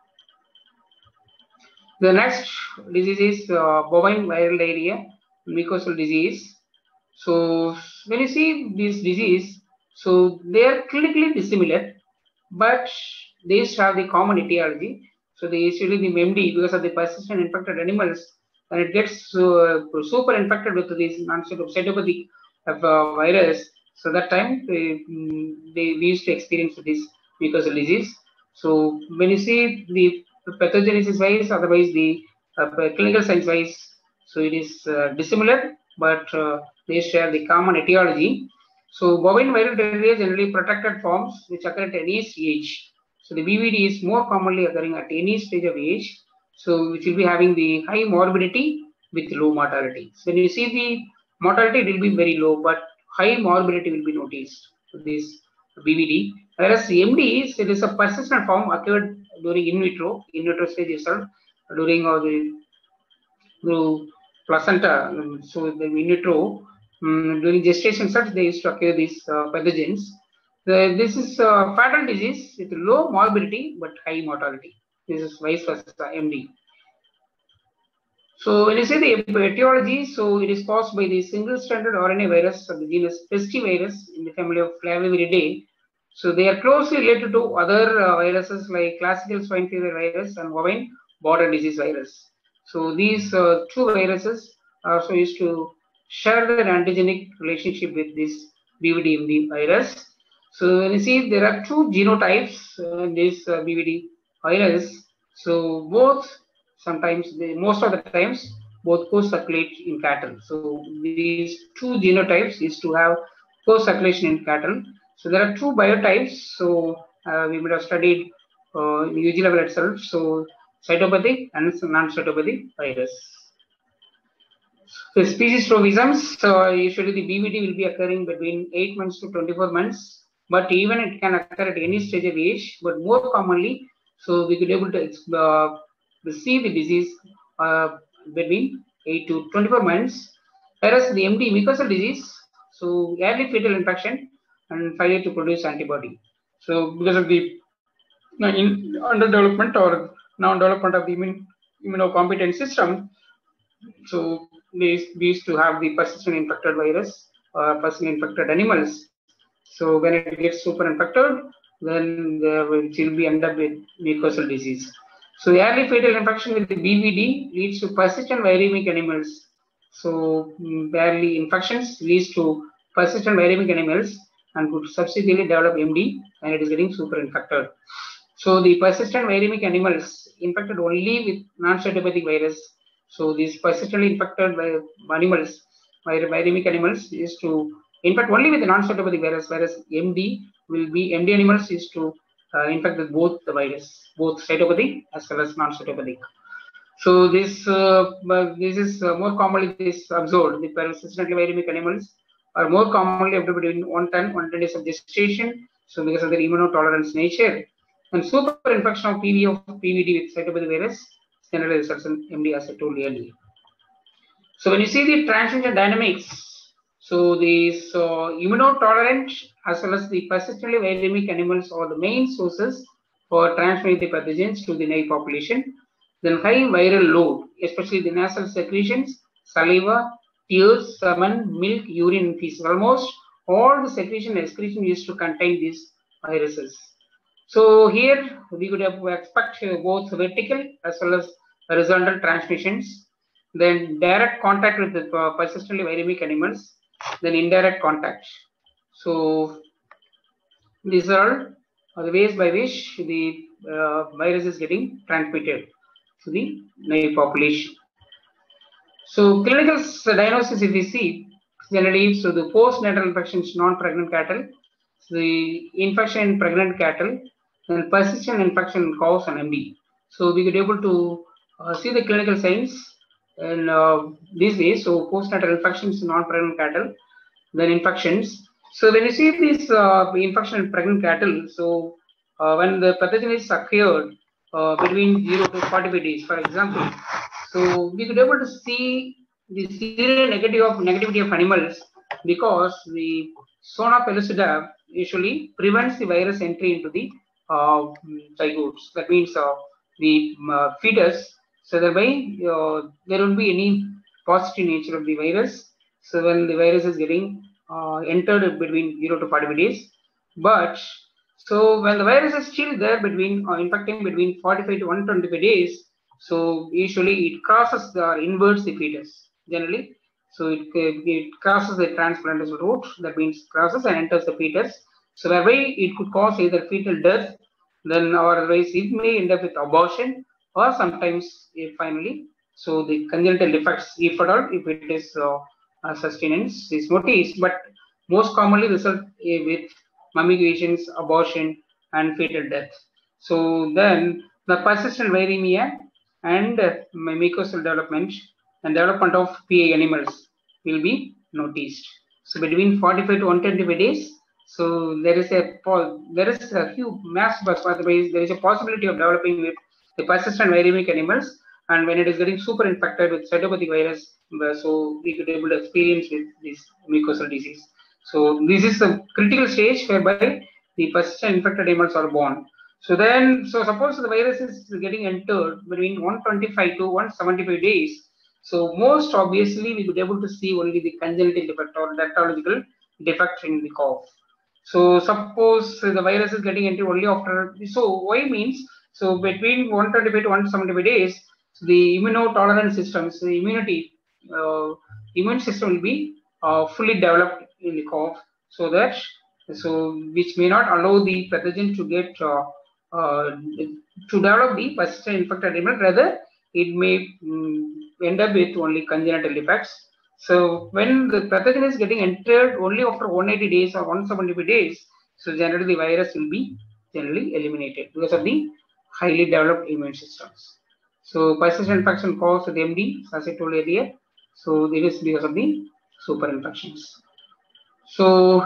The next disease is uh, bovine viral diarrhea, mucosal disease. So when you see this disease, so they are clinically dissimilar, but they used to have the common etiology. So they usually the M D, because of the persistent infected animals, when it gets uh, super infected with this non-cytopathic uh, virus, so that time they, they we used to experience this mucosal disease. So when you see the pathogenesis wise, otherwise the uh, clinical signs wise, so it is uh, dissimilar, but uh, they share the common etiology. So bovine viral diarrhea generally protected forms which occur at any age. So the B V D is more commonly occurring at any stage of age. So which will be having the high morbidity with low mortality. So when you see the mortality, it will be very low, but high morbidity will be noticed with this B V D. Whereas the M D is, it is a persistent form occurred during in vitro, in vitro stage itself, during or the through placenta. So the in vitro, um, during gestation itself, they used to occur these uh, pathogens. The, this is a fatal disease with low morbidity but high mortality. This is vice versa M D. So when you say the etiology, so it is caused by the single-stranded R N A virus of the genus Pestivirus in the family of Flaviviridae. So they are closely related to other uh, viruses like classical swine fever virus and bovine border disease virus. So these uh, two viruses are also used to share their antigenic relationship with this B V D M D virus. So when you see there are two genotypes uh, in this uh, B V D virus. So both sometimes, they, most of the times, both co-circulate in cattle. So these two genotypes is to have co-circulation in cattle. So there are two biotypes. So uh, we would have studied uh, in U G level itself. So cytopathic and non-cytopathic virus. The species tropisms, so usually the B V D will be occurring between eight months to twenty-four months, but even it can occur at any stage of age, but more commonly, so we could be able to uh, see the disease uh, between eight to twenty-four months, whereas the M D mucosal disease, so early fetal infection and failure to produce antibody. So because of the in underdevelopment or non-development of the immune, immunocompetent system, so we used to have the persistent infected virus or persistent infected animals. So when it gets super infected, then there will still be end up with mucosal disease. So early fetal infection with the B V D leads to persistent viremic animals. So early infections leads to persistent viremic animals and could subsequently develop M D when it is getting super infected. So the persistent viremic animals infected only with non-cytopathic virus. So these persistently infected by animals, viremic animals, is to In fact, only with the non-cytopathic virus, whereas M D will be, M D animals is to uh, infect with both the virus, both cytopathic as well as non-cytopathic. So this uh, this is uh, more commonly this observed. The persistently viremic animals are more commonly observed between one ten, one ten days of gestation. So because of their immunotolerance nature, and super infection of P V of P V D with cytopathic virus generally results in M D, as I told earlier. So when you see the transmission dynamics, so these uh, immunotolerant as well as the persistently viremic animals are the main sources for transmitting the pathogens to the naive population. Then high viral load, especially the nasal secretions, saliva, tears, semen, milk, urine, and feces. Almost all the secretion and excretion used to contain these viruses. So here we could have expect both vertical as well as horizontal transmissions. Then direct contact with the uh, persistently viremic animals, then indirect contact. So these are all the ways by which the uh, virus is getting transmitted to the naive population. So clinical diagnosis, if we see generally, so the postnatal infections, non-pregnant cattle, so the infection in pregnant cattle, and persistent infection in cows and M D. So we could able to uh, see the clinical signs in uh, these ways. So postnatal infections in non-pregnant cattle, then infections. So when you see this uh, infection in pregnant cattle, so uh, when the pathogen is occurred uh, between zero to forty-five days, for example, so we could able to see the seronegativity of negativity of animals because the Sona pellucida usually prevents the virus entry into the uh, zygotes. That means uh, the uh, fetus. So thereby uh, there won't be any positive nature of the virus. So when the virus is getting uh, entered between zero to forty-five days, but so when the virus is still there between uh, infecting between forty-five to one hundred twenty-five days, so usually it crosses the inverts the fetus generally. So it, it crosses the transplantable route, that means crosses and enters the fetus. So that way it could cause either fetal death, then or otherwise it may end up with abortion, or sometimes it finally, so the congenital defects, if at all, if it is uh, uh, sustenance is noticed, but most commonly result uh, with mummifications, abortion, and fetal death. So then the persistent viremia and uh, mucosal development and development of P A animals will be noticed. So between forty-five to one hundred twenty-five days, so there is a there is a huge mass there is a possibility of developing with the persistent viremic animals, and when it is getting super infected with cytopathic virus, so we could be able to experience with this mucosal disease. So this is the critical stage whereby the persistent infected animals are born. So then, so suppose the virus is getting entered between one hundred twenty-five to one hundred seventy-five days. So most obviously we could be able to see only the congenital defect or dermatological defect in the cough. So suppose the virus is getting entered only after, so why means, so between one hundred twenty-five to one hundred seventy-five days, the immunotolerant systems, the immunity, uh, immune system will be uh, fully developed in the cough, so that, so which may not allow the pathogen to get uh, uh, to develop the persistent infected animal, rather it may um, end up with only congenital defects. So when the pathogen is getting entered only after one hundred eighty days or one hundred seventy-five days, so generally the virus will be generally eliminated because of the highly developed immune systems. So persistent infection caused with M D, as I told earlier. So this is because of the super infections. So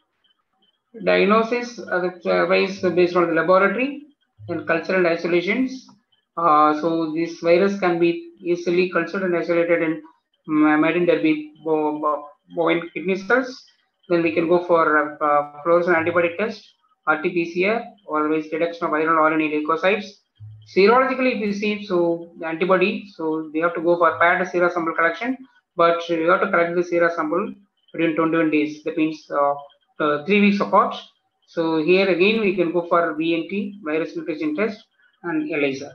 diagnosis otherwise based on the laboratory and cultural isolations. Uh, so this virus can be easily cultured and isolated in maiden derby bovine kidney cells. Then we can go for uh, fluorescent antibody test, R T P C R, or otherwise detection of viral R N A leukocytes. Serologically, if you see, so the antibody, so we have to go for paired sera sample collection, but you have to collect the sera sample within twenty-one days. That means uh, uh, three weeks apart. So here again we can go for V N T, virus mutation test, and ELISA.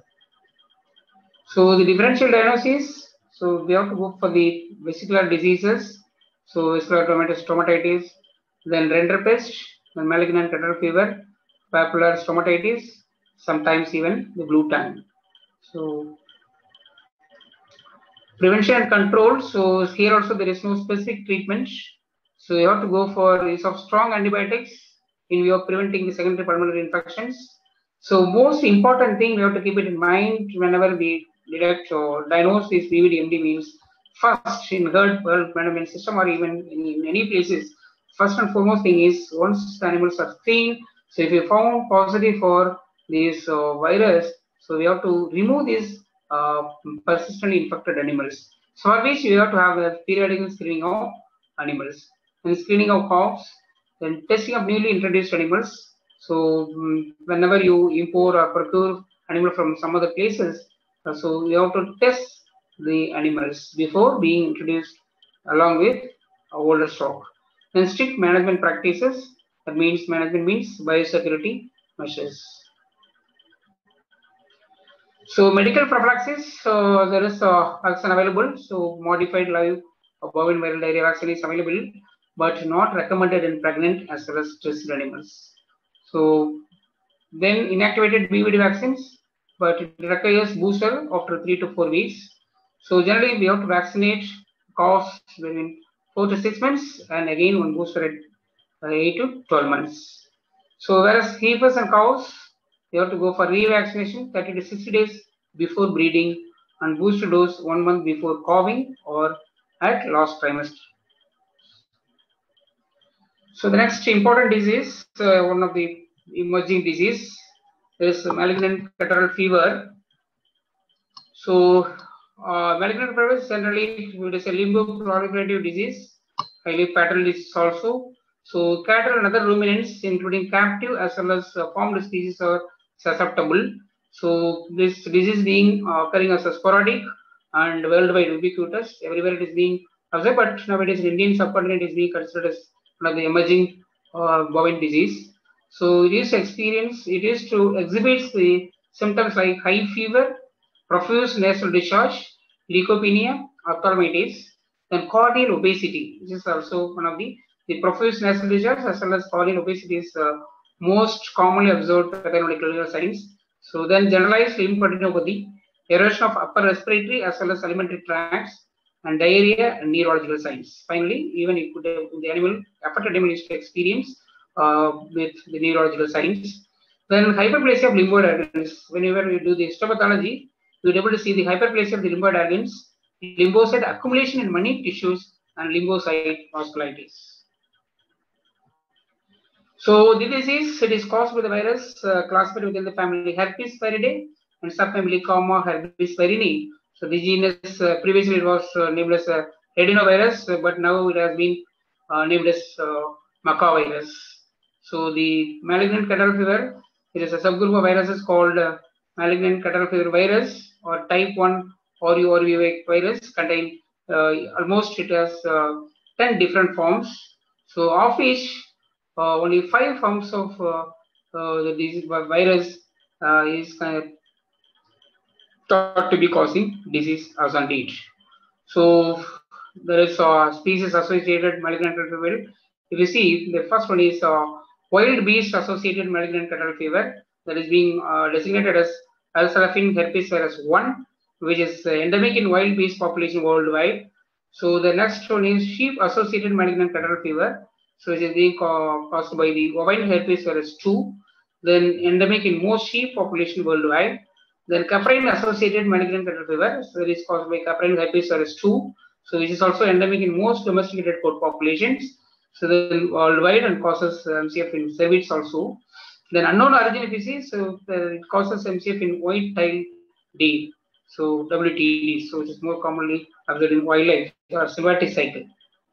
So the differential diagnosis, so we have to go for the vesicular diseases, so vesicular stomatitis, then rinderpest, then malignant cattle fever, papular stomatitis, sometimes even the blue tongue. So prevention and control, so here also there is no specific treatment. So you have to go for use of strong antibiotics in view of preventing the secondary pulmonary infections. So most important thing we have to keep it in mind whenever we detect or diagnose this B V D M D means first in herd management system or even in, in many places, first and foremost thing is once the animals are clean. So if you found positive for this uh, virus, so we have to remove these uh, persistently infected animals. So for which you have to have a periodic screening of animals and screening of cows, then testing of newly introduced animals. So um, whenever you import or procure animal from some other places, uh, so you have to test the animals before being introduced along with older stock. Then strict management practices. That means management means biosecurity measures. So medical prophylaxis, uh, there is uh, vaccine available. So modified live bovine viral diarrhea vaccine is available, but not recommended in pregnant as well as stressed animals. So then inactivated B V D vaccines, but it requires booster after three to four weeks. So generally we have to vaccinate cows within four to six months, and again one booster at eight to twelve months. So whereas heifers and cows, you have to go for revaccination thirty to sixty days before breeding and booster dose one month before calving or at last trimester. So the next important disease, uh, one of the emerging disease is malignant catarrhal fever. So uh, malignant fever is generally it is a limbo-proliferative disease, highly fatal disease also. So cattle and other ruminants, including captive as well as uh, farmed species, are susceptible. So this disease being uh, occurring as a sporadic and worldwide ubiquitous, everywhere it is being observed, but nowadays in Indian subcontinent is being considered as one of the emerging uh, bovine disease. So it is experience, it is to exhibit the symptoms like high fever, profuse nasal discharge, leukopenia, ophthalmitis, then corneal obesity, which is also one of the the profuse nasal discharge as well as corneal obesity is uh, most commonly observed pathological signs. So then generalized lymphadenopathy, erosion of upper respiratory as well as alimentary tracts, and diarrhea and neurological signs. Finally, even if the animal affected animal is to experience uh, with the neurological signs. Then hyperplasia of lymphoid organs. Whenever we do the histopathology, we are able to see the hyperplasia of the lymphoid organs, lymphocyte accumulation in many tissues, and lymphocyte vasculitis. So the disease, it is caused by the virus uh, classified within the family Herpes viridae and subfamily Comma herpes virini. So the genus uh, previously it was uh, named as uh, adenovirus, uh, but now it has been uh, named as uh, macavirus. So the malignant catarrhal fever, it is a subgroup of viruses called uh, malignant catarrhal fever virus or type one R U R V virus, contain uh, almost it has uh, ten different forms. So of each Uh, only five forms of uh, uh, the disease virus uh, is kind of thought to be causing disease as on date. So there is a species associated malignant catarrhal fever. If you see, the first one is uh, wild beast associated malignant catarrhal fever that is being uh, designated as Al-Salafin herpes virus one, which is uh, endemic in wild beast population worldwide. So the next one is sheep associated malignant catarrhal fever. So it is being caused by the bovine herpes virus two, then endemic in most sheep population worldwide. Then caprine associated malignant catarrhal fever, so it is caused by caprine herpes virus two, so which is also endemic in most domesticated goat populations. So then worldwide and causes M C F in cervix also. Then unknown origin if you see, so it causes M C F in white-tailed deer, so W T D, so it is more commonly observed in wildlife or symbiotic cycle.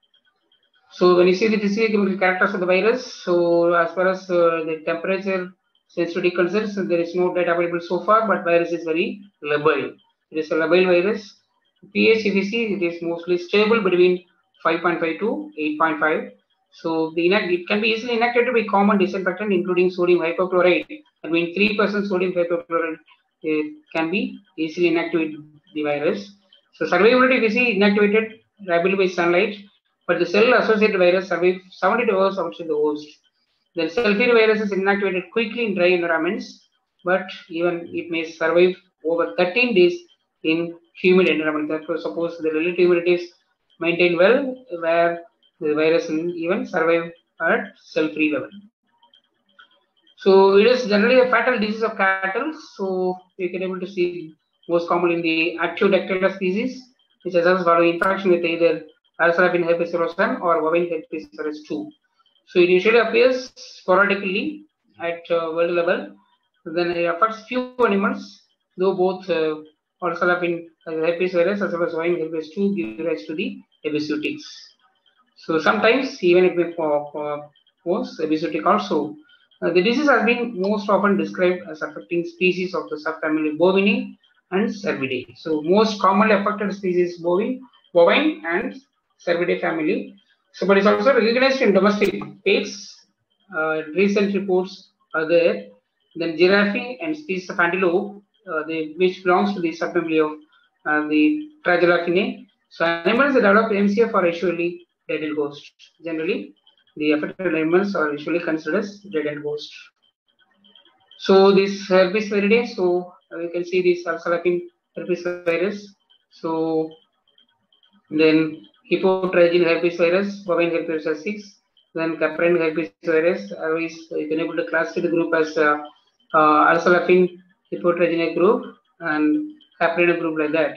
So when you see the physical characters of the virus, so as far as uh, the temperature sensitivity concerns, so there is no data available so far, but virus is very labile. It is a labile virus. pH, if you see, it is mostly stable between five point five to eight point five. So the it can be easily inactivated by common disinfectant, including sodium hypochlorite. I mean, three percent sodium hypochlorite it can be easily inactivate the virus. So survivability, if you see, inactivated rapidly by sunlight. But the cell-associated virus survives seventy-two hours outside the host. The sulfur virus is inactivated quickly in dry environments, but even it may survive over thirteen days in humid environment. Therefore, suppose the relative humidity is maintained well, where the virus will even survive at cell-free level. So it is generally a fatal disease of cattle. So you can able to see most commonly in the Actio-Dactyla species, which has also following infection with either Arsalapine herpes virus one or Bovine herpes virus two. So it usually appears sporadically at uh, world level. Then it affects few animals, though both uh, Arsalapine herpes virus as well as Bovine herpes two give rise to the epizootics. So sometimes even it may cause epizootic also. Uh, the disease has been most often described as affecting species of the subfamily Bovinae and Cervidae. So most commonly affected species bovine, bovine and Cervidae family. So but it's also recognized in domestic pigs. Uh, recent reports are there. Then giraffe and species of antelope, uh, they, which belongs to the subfamily of uh, the Tragelaphinae. So animals that develop M C F are usually dead and ghost. Generally, the affected animals are usually considered as dead and ghost. So this herpes viridae, so uh, you can see this Arsalapine herpes virus. So then Hippotrygian herpes virus, Bovine herpes virus six, then Caprine herpes virus. Otherwise, you can able to classify the group as uh, uh, Arsalapine Hippotrygian group and Caprine group like that.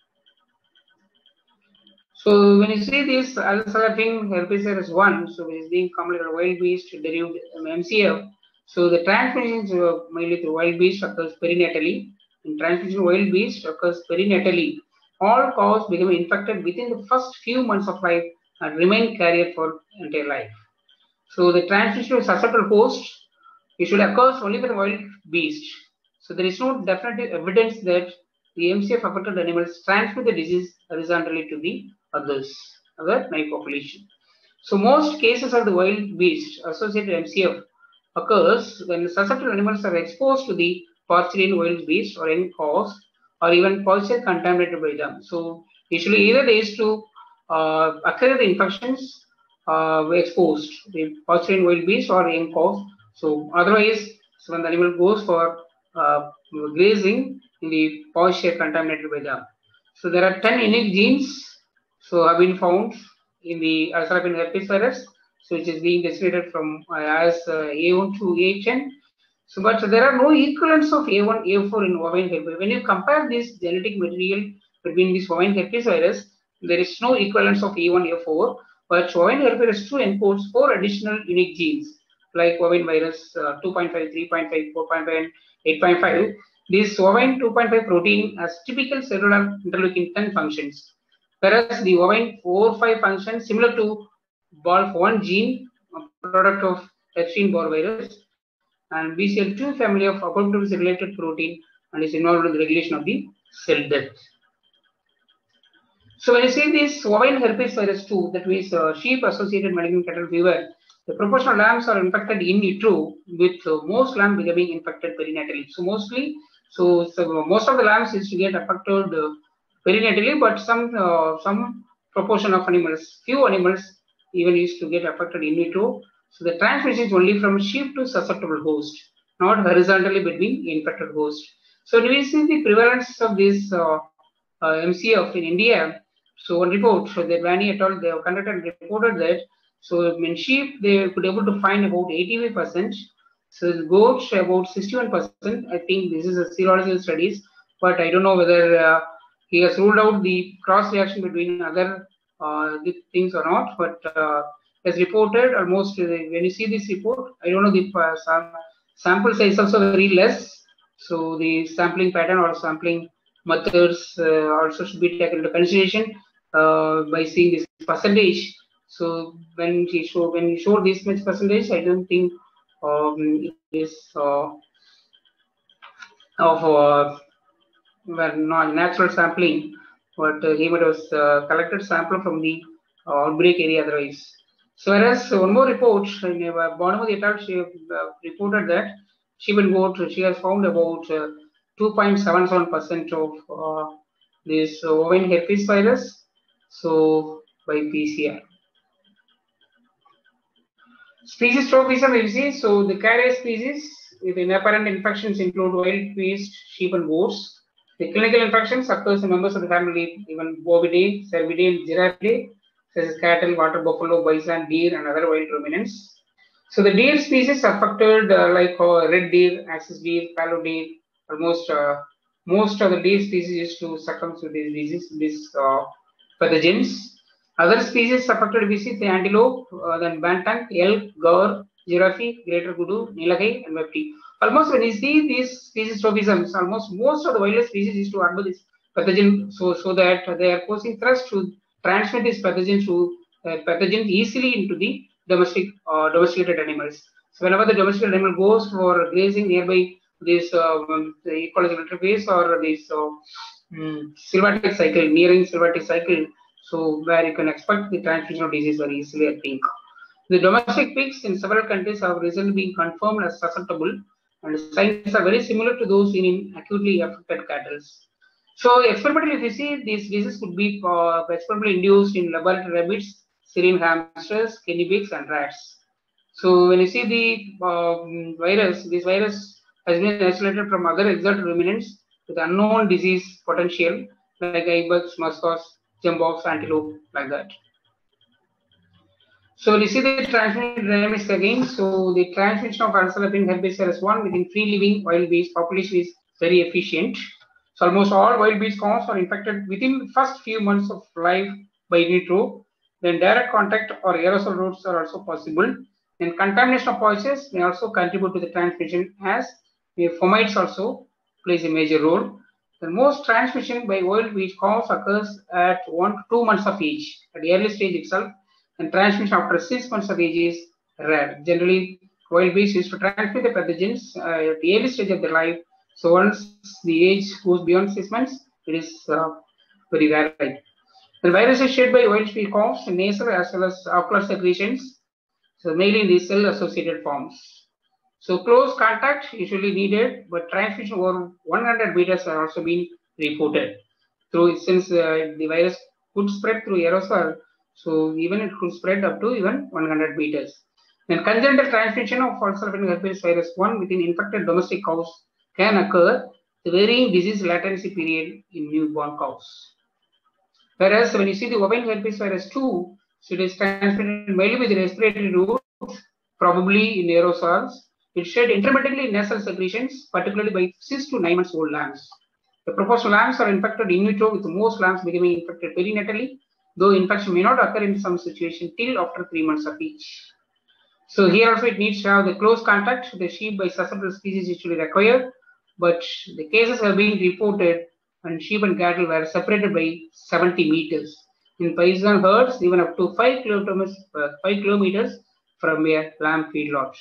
So when you see this Arsalapine herpes virus one, so it is being commonly called wild beast derived M C F. So the transmission uh, mainly through wild beast occurs perinatally. In transmission, wild beast occurs perinatally. All cows become infected within the first few months of life and remain carrier for entire life. So the transmission of susceptible host usually occurs only with wild beast. So there is no definite evidence that the M C F affected animals transmit the disease horizontally to the others, other naive population. So most cases of the wild beast associated M C F occurs when susceptible animals are exposed to the Porcelain wild beast or any cause or even Porcelain contaminated by them. So usually either they used to uh, occur the infections uh, were exposed, the Porcelain wild beast or any cause. So otherwise, so when the animal goes for uh, grazing in the Porcelain contaminated by them. So there are ten unique genes so have been found in the Arsalapine herpes virus, so which is being designated from uh, as uh, A one to A ten. So, but there are no equivalents of A one, A four in bovine herpes. When you compare this genetic material between this bovine herpes virus, there is no equivalence of A one, A four. But bovine herpes virus two encodes four additional unique genes like bovine virus uh, two point five, three point five, four point five, and eight point five. This bovine two point five protein has typical cellular interleukin ten functions, whereas the bovine four five function similar to B A L F one gene, a product of Epstein-Barr virus, and B C L two family of apoptosis related protein and is involved in the regulation of the cell death. So when you see this bovine herpes virus two, that means uh, sheep-associated malignant cattle fever, the proportion of lambs are infected in vitro, with uh, most lambs becoming infected perinatally. So mostly, so, so most of the lambs is to get affected uh, perinatally, but some uh, some proportion of animals, few animals even used to get affected in vitro. So the transmission is only from sheep to susceptible host, not horizontally between infected host. So when we see the prevalence of this uh, uh, M C F in India, so one report so that Vani et al. They have conducted and reported that so in sheep they could able to find about eighty-five percent. So goats about sixty-one percent. I think this is a serological studies, but I don't know whether uh, he has ruled out the cross reaction between other uh, things or not. But uh, as reported, almost uh, when you see this report, I don't know the uh, sample size also very less. So the sampling pattern or sampling methods uh, also should be taken into consideration uh, by seeing this percentage. So when he showed when he showed this much percentage, I don't think um, is uh, of uh, well, not natural sampling, but uh, he might have uh, collected sample from the uh, outbreak area otherwise. So whereas one more report, in uh, Bonomo et al. She uh, reported that sheep and goat, she has found about uh, two point seven seven percent of uh, this uh, bovine herpes virus, so by P C R. Species tropism, you see, so the carrier species with inapparent infections include wild beast, sheep, and goats. The clinical infections occurs in members of the family, even Bovidae, Cervidae, and Giraffidae. such as cattle, water buffalo, bison, deer, and other wild ruminants. So the deer species affected uh, like uh, red deer, axis deer, fallow deer, almost uh, most of the deer species used to succumb to these diseases, these uh, pathogens. Other species affected we see the antelope, uh, then bantang, elk, gaur, giraffe, greater kudu, nilagai, and wapiti. Almost when you see these species tropisms, almost most of the wildlife species used to undergo this pathogen, so so that they are posing threats to transmit this pathogen to uh, pathogen easily into the domestic uh, domesticated animals. So whenever the domesticated animal goes for grazing nearby this uh, the ecological interface or this uh, um, sylvatic cycle, nearing sylvatic cycle, so where you can expect the transmission of disease very easily, I think. The domestic pigs in several countries have recently been confirmed as susceptible, and signs are very similar to those seen in acutely affected cattle. So experimentally, if you see, these diseases could be uh, experimentally induced in laboratory rabbits, Syrian hamsters, guinea pigs, and rats. So when you see the um, virus, this virus has been isolated from other exotic ruminants with unknown disease potential, like ibex, muskos, jumbox, antelope, like that. So you see the transmission dynamics again. So the transmission of Arsalapine herpes one within free living wild beast population is very efficient. So almost all wild beast counts are infected within the first few months of life by in vitro. Then direct contact or aerosol routes are also possible. And contamination of poisons may also contribute to the transmission, as fomites also plays a major role. The most transmission by wild beast counts occurs at one to two months of age, at the early stage itself, and transmission after six months of age is rare. Generally, wild beasts used to transmit the pathogens uh, at the early stage of their life. So once the age goes beyond six months, it is uh, very rare. The virus is shared by wild beast coughs, nasal as well as ocular secretions, so mainly in the cell-associated forms. So close contact usually needed, but transmission over one hundred meters are also being reported. Through since uh, the virus could spread through aerosol, so even it could spread up to even one hundred meters. Then congenital transmission of Arsalapine herpes virus one within infected domestic cows can occur with varying disease latency period in newborn cows. Whereas when you see the ovine herpes virus two, so it is transmitted mainly with the respiratory route, probably in aerosols. It shed intermittently in nasal secretions, particularly by six to nine months old lambs. The proportion of lambs are infected in vitro, with most lambs becoming infected perinatally, though infection may not occur in some situations till after three months of each. So here also it needs to have the close contact. The sheep by susceptible species usually required, but the cases have been reported when sheep and cattle were separated by seventy meters. In bison herds, even up to five kilometers, uh, five kilometers from a lamb feedlot.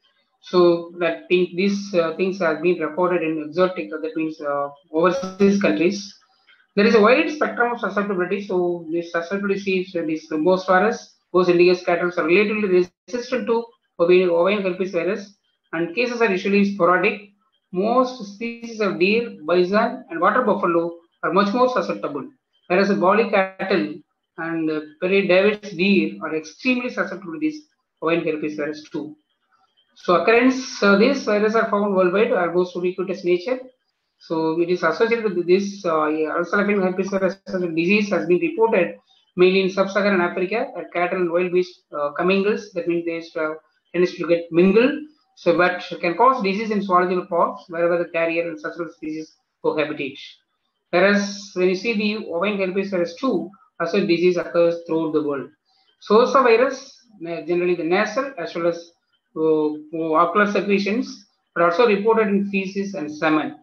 So that thing, these uh, things have been recorded in exotic, uh, that means uh, overseas countries. There is a wide spectrum of susceptibility. So this susceptibility is uh, this Bosphorus, those indigenous cattle are relatively resistant to ovine herpes virus, and cases are usually sporadic. Most species of deer, bison, and water buffalo are much more susceptible, whereas the Bali cattle and uh, Perry David's deer are extremely susceptible to this ovine herpes virus too. So occurrence uh, these viruses are found worldwide, almost ubiquitous nature. So it is associated with this uh, Arsalapine herpes virus disease has been reported mainly in sub-Saharan Africa, at cattle and wild beast uh, commingles. That means they uh, tends to get mingled. So, but can cause disease in zoological parks wherever the carrier and susceptible species cohabitate. Whereas when you see the ovine herpes virus two, also disease occurs throughout the world. Source of virus, generally the nasal as well as uh, ocular secretions, but also reported in feces and semen.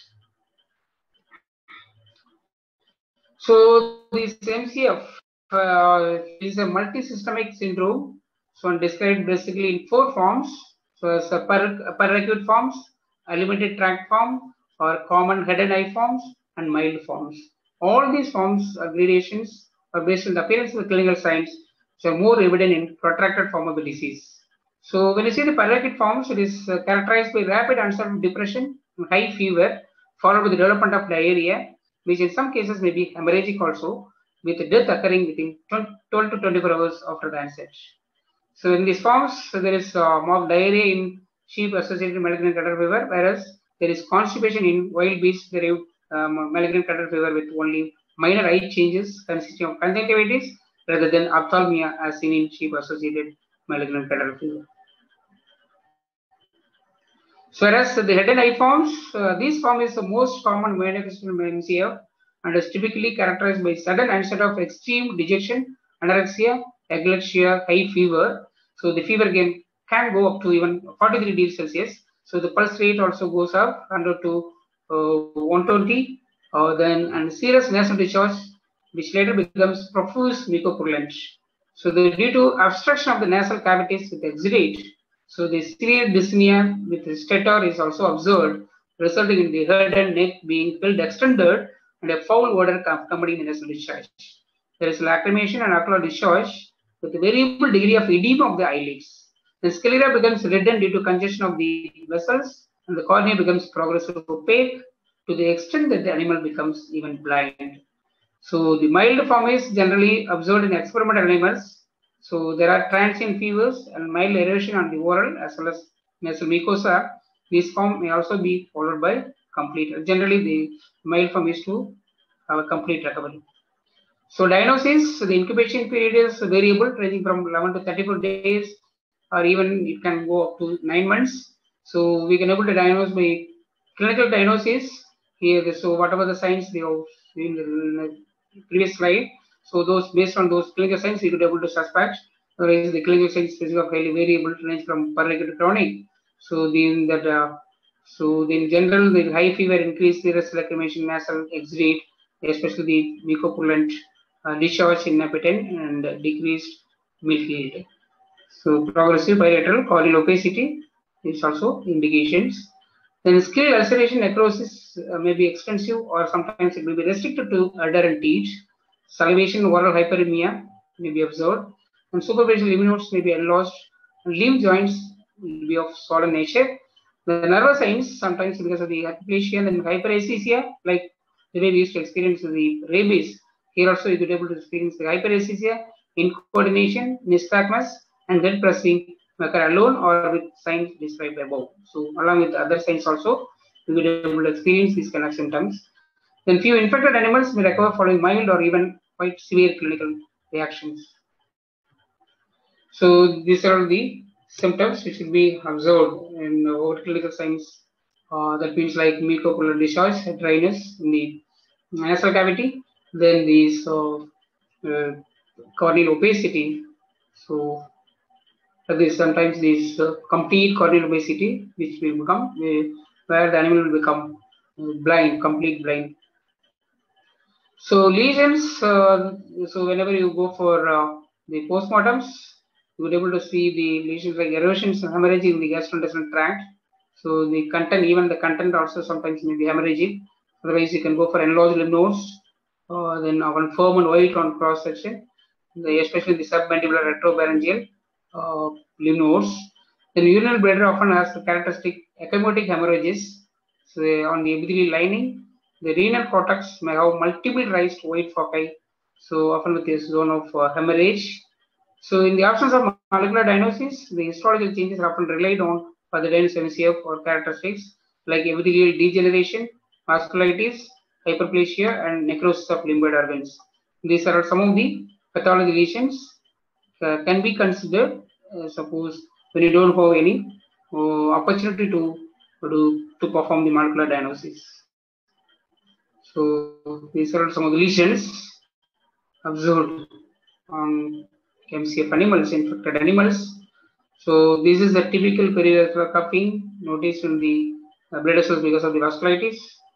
So this M C F uh, is a multisystemic syndrome. So described basically in four forms. So as a per, peracute forms, alimented tract form, or common head and eye forms, and mild forms. All these forms or gradations are based on the appearance of the clinical signs, which are more evident in protracted form of the disease. So when you see the peracute forms, it is uh, characterized by rapid onset of depression and high fever, followed by the development of diarrhea, which in some cases may be hemorrhagic also, with death occurring within twelve to twenty-four hours after the onset. So in these forms, so there is uh, more diarrhea in sheep associated with malignant cattle fever, whereas there is constipation in wild beast derived um, malignant cattle fever with only minor eye changes consisting of conjunctivitis rather than ophthalmia as seen in sheep-associated malignant cataract fever. So whereas the head and eye forms, uh, this form is the most common manifestation of M C F and is typically characterized by sudden onset of extreme dejection, anorexia, aglaxia, high fever. So the fever again can go up to even forty-three degrees Celsius. So the pulse rate also goes up one hundred to uh, one twenty. Uh, then and serious nasal discharge, which later becomes profuse mucopurulent. So the, due to obstruction of the nasal cavities with exudate, so the severe dyspnea with stator is also observed, resulting in the head and neck being filled extended and a foul odor accompanying the nasal discharge. There is lacrimation and ocular discharge with a variable degree of edema of the eyelids. The sclera becomes reddened due to congestion of the vessels, and the cornea becomes progressively opaque to the extent that the animal becomes even blind. So the mild form is generally observed in experimental animals. So there are transient fevers and mild erosion on the oral as well as nasal mucosa. This form may also be followed by complete. Generally, the mild form is to have a complete recovery. So diagnosis, the incubation period is variable, ranging from eleven to thirty-four days, or even it can go up to nine months. So we can able to diagnose by clinical diagnosis here. So whatever the signs they have seen in the previous slide, so those based on those clinical signs, we could able to suspect. Whereas the clinical signs is highly variable, range from paralytic to chronic. So then that, uh, so in general, the high fever, increased serous lacrimation, nasal exudate, especially the mucopurulent uh, discharge in napitin, and uh, decreased milk yield. So progressive bilateral corneal opacity is also indications. Then skill ulceration necrosis uh, may be extensive, or sometimes it may be restricted to adherent teeth. Salivation, oral hyperemia may be observed, and superficial lymph nodes may be enlarged, and limb joints will be of swollen nature. The nervous signs, sometimes because of the hyperplasia and hyperesthesia, like the way we used to experience the rabies, here also you could be able to experience the hyperesthesia, incoordination, nystagmus, and head pressing occur alone or with signs described above. So along with other signs also, you will be able to experience these kind of symptoms. Then few infected animals may recover following mild or even quite severe clinical reactions. So these are the symptoms which will be observed in over clinical signs. Uh, that means like mucopurulent discharge, dryness in the nasal cavity, then these uh, uh, corneal opacity. So this sometimes this uh, complete corneal opacity, which will become uh, where the animal will become blind, complete blind. So lesions. Uh, so whenever you go for uh, the postmortems, you will be able to see the lesions like erosions and hemorrhage in the gastrointestinal tract. So the content, even the content also sometimes may be hemorrhagic. Otherwise, you can go for enlarged lymph nodes, uh, then often firm and white on cross section, the, especially the submandibular retropharyngeal uh, lymph nodes. Then urinary bladder often has the characteristic ecchymotic hemorrhages. So on the epithelial lining, the renal cortex may have multiple raised white foci. So often with this zone of uh, hemorrhage. So in the absence of molecular diagnosis, the histological changes are often relied on for the diagnosis of M C F or characteristics like epithelial degeneration, vasculitis, hyperplasia, and necrosis of lymphoid organs. These are some of the pathology lesions uh, can be considered. Uh, suppose when you don't have any uh, opportunity to to to perform the molecular diagnosis. So these are some of the lesions observed on M C F animals, infected animals. So this is the typical periurethral cupping noticed in the uh, blood vessels because of the vasculitis.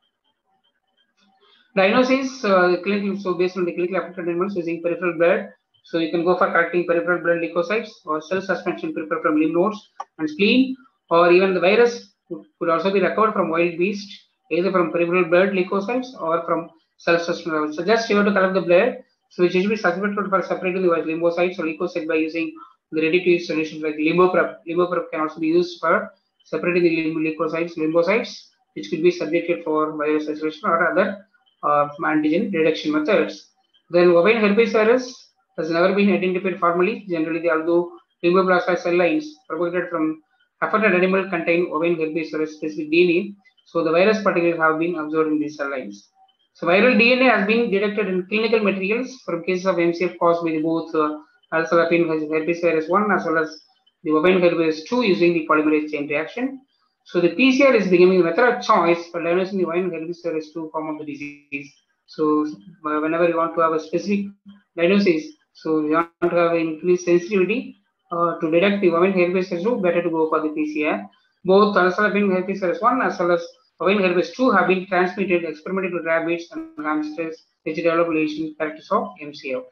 Diagnosis, uh, the clinical, so based on the clinically affected animals using peripheral blood. So you can go for collecting peripheral blood leukocytes or cell suspension peripheral from lymph nodes and spleen, or even the virus could also be recovered from wild beast, either from peripheral blood leukocytes or from cell suspension. So just you have to collect the blood, so which should be subjected for separating the lymphocytes or leukocytes by using the ready-to-use solutions like Limboprep. Limboprep can also be used for separating the leukocytes, lymphocytes, which could be subjected for virus isolation or other uh, antigen reduction methods. Then ovarian herpes virus has never been identified formally. Generally, they although lymphoblast cell lines propagated from affected animal contain ovarian herpes virus specific D N A, so the virus particles have been observed in these cell lines. So viral D N A has been detected in clinical materials from cases of M C F caused by both uh, Al-Salafin herpes virus one as well as the bovine herpes two using the polymerase chain reaction. So the P C R is becoming the method of choice for diagnosing the bovine herpes virus two form of the disease. So uh, whenever you want to have a specific diagnosis, so you want to have increased sensitivity uh, to detect the bovine herpes virus two, better to go for the P C R. Both Al-Salafin herpes virus one as well as bovine herpes two have been transmitted experimented with rabbits and hamsters which develop lesion characters of M C F.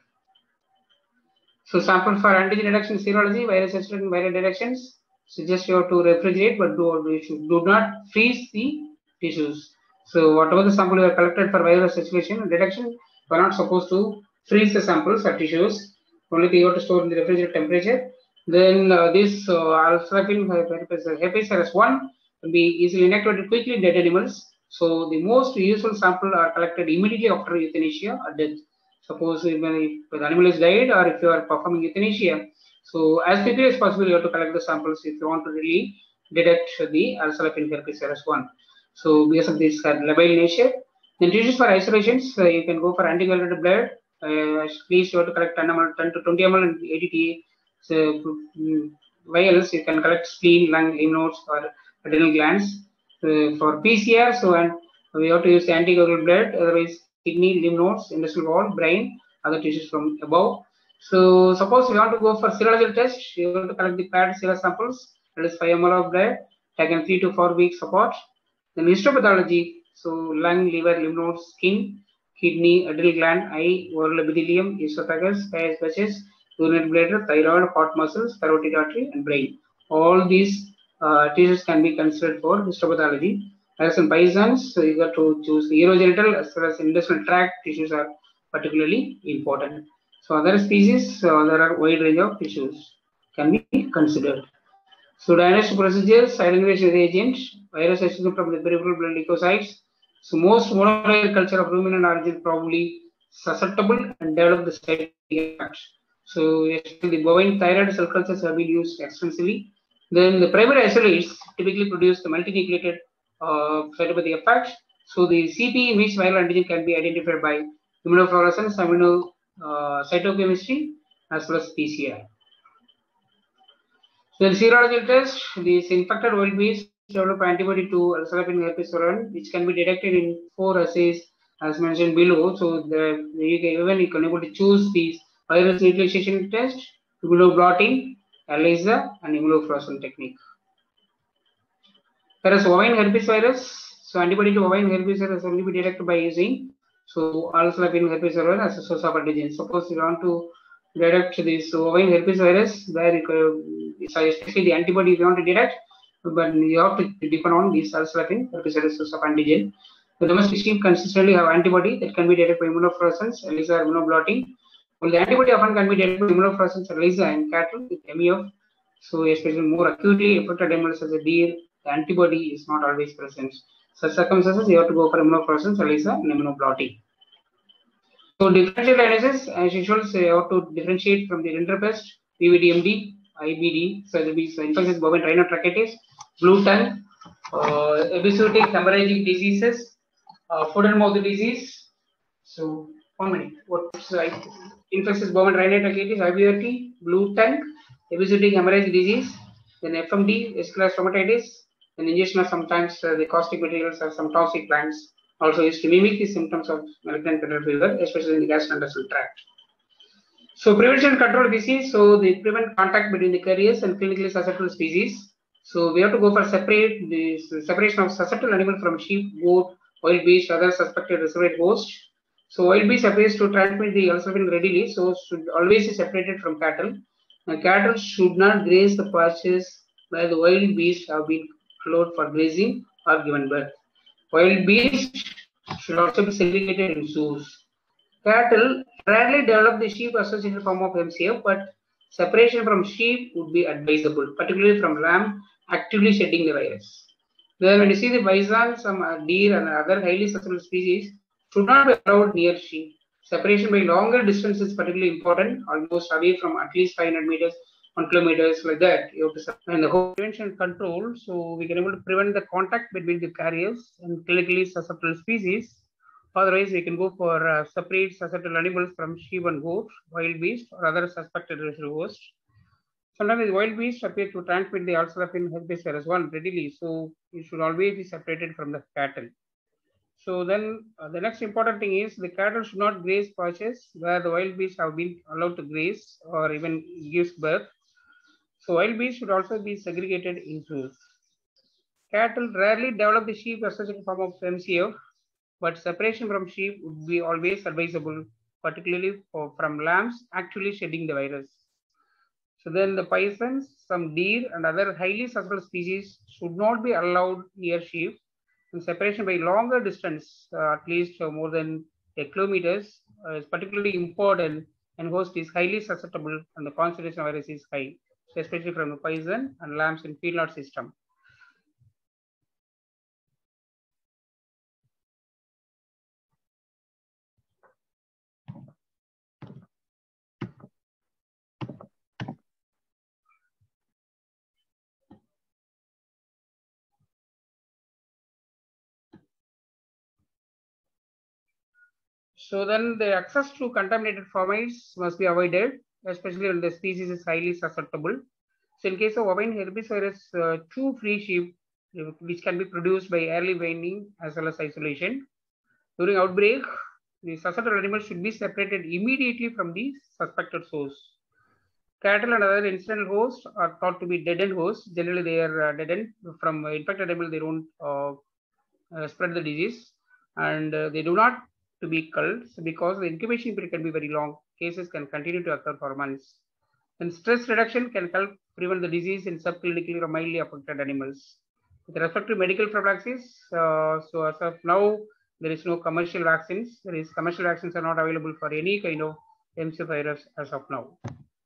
So sample for antigen detection serology, virus associated and viral detections. So just you have to refrigerate, but do, you should, do not freeze the tissues. So whatever the sample you have collected for virus association and detection, you are not supposed to freeze the samples or tissues. Only thing you have to store in the refrigerated temperature. Then uh, this uh, Al-Salafin herpes virus one will be easily inactivated quickly in dead animals. So the most useful sample are collected immediately after euthanasia or death. Suppose if the animal is died or if you are performing euthanasia, so as quickly as possible you have to collect the samples if you want to really detect the Al-Salafin herpes virus one. So because of this labile nature, then tissues for isolations, uh, you can go for anticoagulated blood. Uh, please you have to collect ten to twenty milliliters and eighty T A. So um, vials you can collect spleen, lung, lymph nodes or adrenal glands. Uh, for P C R, so and we have to use anticoagulated blood, otherwise kidney, lymph nodes, intestinal wall, brain, other tissues from above. So suppose you want to go for serological test, you have to collect the paired serum samples, that is five milliliters of blood, taken three to four weeks apart. Then histopathology, so lung, liver, lymph nodes, skin, kidney, adrenal gland, eye, oral epithelium, esophagus, pairs, patches, urinary bladder, thyroid, heart muscles, carotid artery, and brain. All these uh, tissues can be considered for histopathology. As in Bisons, so you got to choose the urogenital as well as intestinal tract tissues are particularly important. So other species, uh, there are wide range of tissues can be considered. So diagnostic procedures, identification reagent, virus escape from the peripheral blood leukocytes. So most mononuclear culture of ruminant origin probably susceptible and develop the side effects. So the bovine thyroid cell cultures have been used extensively. Then the primary isolates typically produce the multinucleated uh, cytopathy effects. So the C P in which viral antigen can be identified by immunofluorescence, immuno uh, cytochemistry, as well as P C R. So in serological test, these infected wild bees develop antibody to Al-Salafin herpes one, which can be detected in four assays as mentioned below. So the, you can, even you can able to choose these virus neutralization test, immunoblotting, ELISA, and immunofluorescence technique. Whereas bovine herpes virus, so antibody to bovine herpes virus only be detected by using so Al-Salafin herpes virus as a source of antigen. Suppose you want to detect this bovine herpes virus, where you, especially the antibody you want to detect, but you have to depend on this Al-Salafin herpes virus source of antigen. The domestic sheep consistently have antibody that can be detected by immunofluorescence, ELISA, or immunoblotting. Well, the antibody often can be detected by immunofluorescence, ELISA, in cattle with M E F. So especially more acutely affected animals as a deer, the antibody is not always present. Such circumstances, you have to go for immunofluorescence, ELISA, and immunoblotting. So differential analysis, as usual, so you have to differentiate from the rinderpest, P V D M D, I B D, so there will be infectious bovine rhinotracheitis, blue tongue, uh, epizootic hemorrhagic diseases, uh, foot and mouth disease. So one minute, what's uh, infectious bovine rhinotracheitis, I B R T, blue tongue, epizootic hemorrhagic disease, then F M D, vascular stomatitis, then ingestion of sometimes uh, the caustic materials or some toxic plants. Also used to mimic the symptoms of malignant bladder fever, especially in the gastrointestinal tract. So prevention and control of disease, so they prevent contact between the carriers and clinically susceptible species. So we have to go for separate this separation of susceptible animal from sheep, goat, wild beast, other suspected reservoir host. So wild beast appears to transmit the Al-Salafin readily, so should always be separated from cattle. Now, cattle should not graze the pastures where the wild beasts have been allowed for grazing or given birth. Wild beasts should also be segregated in zoos. Cattle rarely develop the sheep-associated form of M C F, but separation from sheep would be advisable, particularly from lamb actively shedding the virus. Then when you see the bison, some deer and other highly susceptible species should not be allowed near sheep. Separation by longer distance is particularly important, almost away from at least five hundred meters, one kilometers, like that. You have to and the whole prevention control, so we can able to prevent the contact between the carriers and clinically susceptible species. Otherwise, we can go for uh, separate susceptible animals from sheep and goat, wild beast, or other suspected host. Sometimes wild beasts appear to transmit the Al-Salafin herpes virus one readily, so it should always be separated from the cattle. So then uh, the next important thing is the cattle should not graze patches where the wild beasts have been allowed to graze or even gives birth. So wild beasts should also be segregated in zoos. Cattle rarely develop the sheep-associated form of M C F, but separation from sheep would be always advisable, particularly for, from lambs actually shedding the virus. So then the bisons, some deer and other highly susceptible species should not be allowed near sheep. And separation by longer distance, uh, at least uh, more than a kilometers, uh, is particularly important and host is highly susceptible and the concentration of virus is high, so especially from the bison and lambs in feedlot system. So then the access to contaminated formats must be avoided, especially when the species is highly susceptible. So in case of bovine herpesvirus uh, two free sheep, which can be produced by early weaning as well as isolation. During outbreak, the susceptible animals should be separated immediately from the suspected source. Cattle and other incidental hosts are thought to be dead-end hosts. Generally, they are uh, dead-end. From uh, infected animal, they don't uh, uh, spread the disease, and uh, they do not to be culled because the incubation period can be very long. Cases can continue to occur for months. And stress reduction can help prevent the disease in subclinically or mildly affected animals. With respect to medical prophylaxis, uh, so as of now, there is no commercial vaccines. There is commercial vaccines are not available for any kind of M C virus as of now.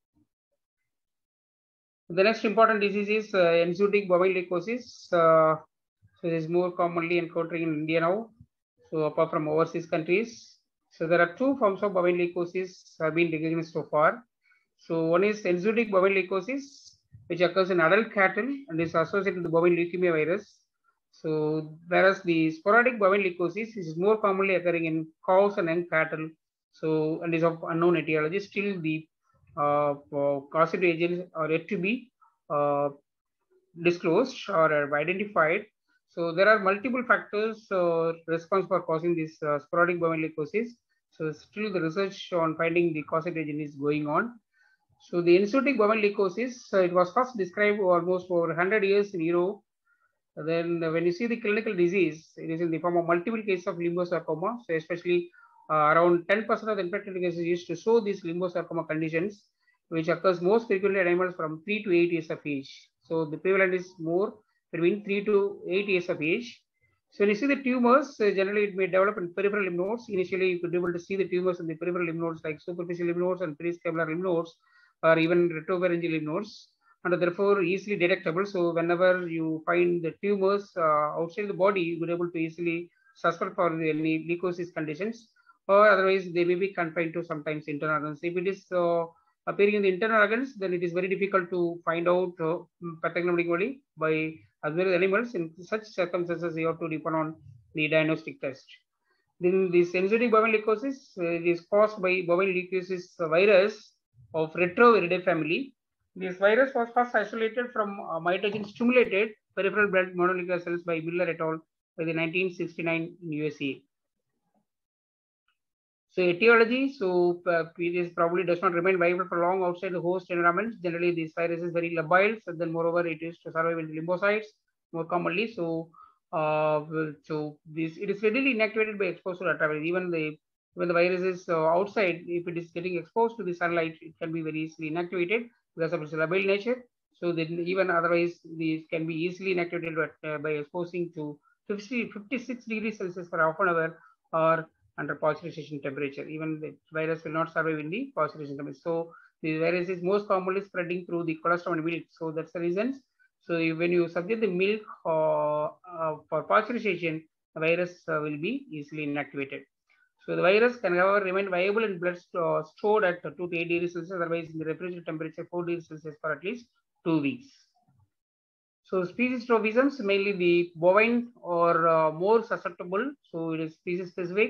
The next important disease is uh, enzootic bovine leukosis. Uh, so it is more commonly encountering in India now. So apart from overseas countries, so there are two forms of bovine leukosis have been recognized so far. So one is enzootic bovine leukosis, which occurs in adult cattle and is associated with the bovine leukemia virus. So whereas the sporadic bovine leukosis is more commonly occurring in cows and young cattle. So and is of unknown etiology. Still the uh, causative agents are yet to be uh, disclosed or identified. So there are multiple factors uh, responsible for causing this uh, sporadic bovine leukosis. So still the research on finding the causative agent is going on. So the enzootic bovine leukosis, uh, it was first described almost over one hundred years in Europe. Then uh, when you see the clinical disease, it is in the form of multiple cases of limbosarcoma. So especially uh, around ten percent of the infected cases used to show these limbosarcoma conditions, which occurs most frequently in animals from three to eight years of age. So the prevalence is more between three to eight years of age. So when you see the tumors, uh, generally it may develop in peripheral lymph nodes. Initially, you could be able to see the tumors in the peripheral lymph nodes like superficial lymph nodes and periscapular lymph nodes, or even retropharyngeal lymph nodes, and therefore easily detectable. So whenever you find the tumors uh, outside the body, you will be able to easily suspect for any leukosis conditions, or otherwise they may be confined to sometimes internal organs. If it is uh, appearing in the internal organs, then it is very difficult to find out uh, pathognomically by observing animals. In such circumstances, you have to depend on the diagnostic test. Then this enzootic bovine leukosis uh, is caused by bovine leukosis virus of Retroviridae family. This virus was first isolated from uh, mitogen stimulated peripheral blood mononuclear cells by Miller et al. By the nineteen sixty-nine in U S A. So etiology, so uh, this probably does not remain viable for long outside the host environment. Generally, this virus is very labile, so then moreover it is to survive in the lymphocytes more commonly. So, uh, so this it is readily inactivated by exposure to ultraviolet. Even the when the virus is uh, outside, if it is getting exposed to the sunlight, it can be very easily inactivated because of its labile nature. So then even otherwise, these can be easily inactivated by, uh, by exposing to fifty, fifty-six degrees Celsius for half an hour or under pasteurization temperature. Even the virus will not survive in the pasteurization temperature. So the virus is most commonly spreading through the colostrum and milk. So that's the reason. So when you subject the milk uh, uh, for pasteurization, the virus uh, will be easily inactivated. So the virus can however remain viable in blood uh, stored at two to eight degrees Celsius, otherwise in the refrigerated temperature four degrees Celsius for at least two weeks. So species tropisms, mainly the bovine or uh, more susceptible. So it is species specific.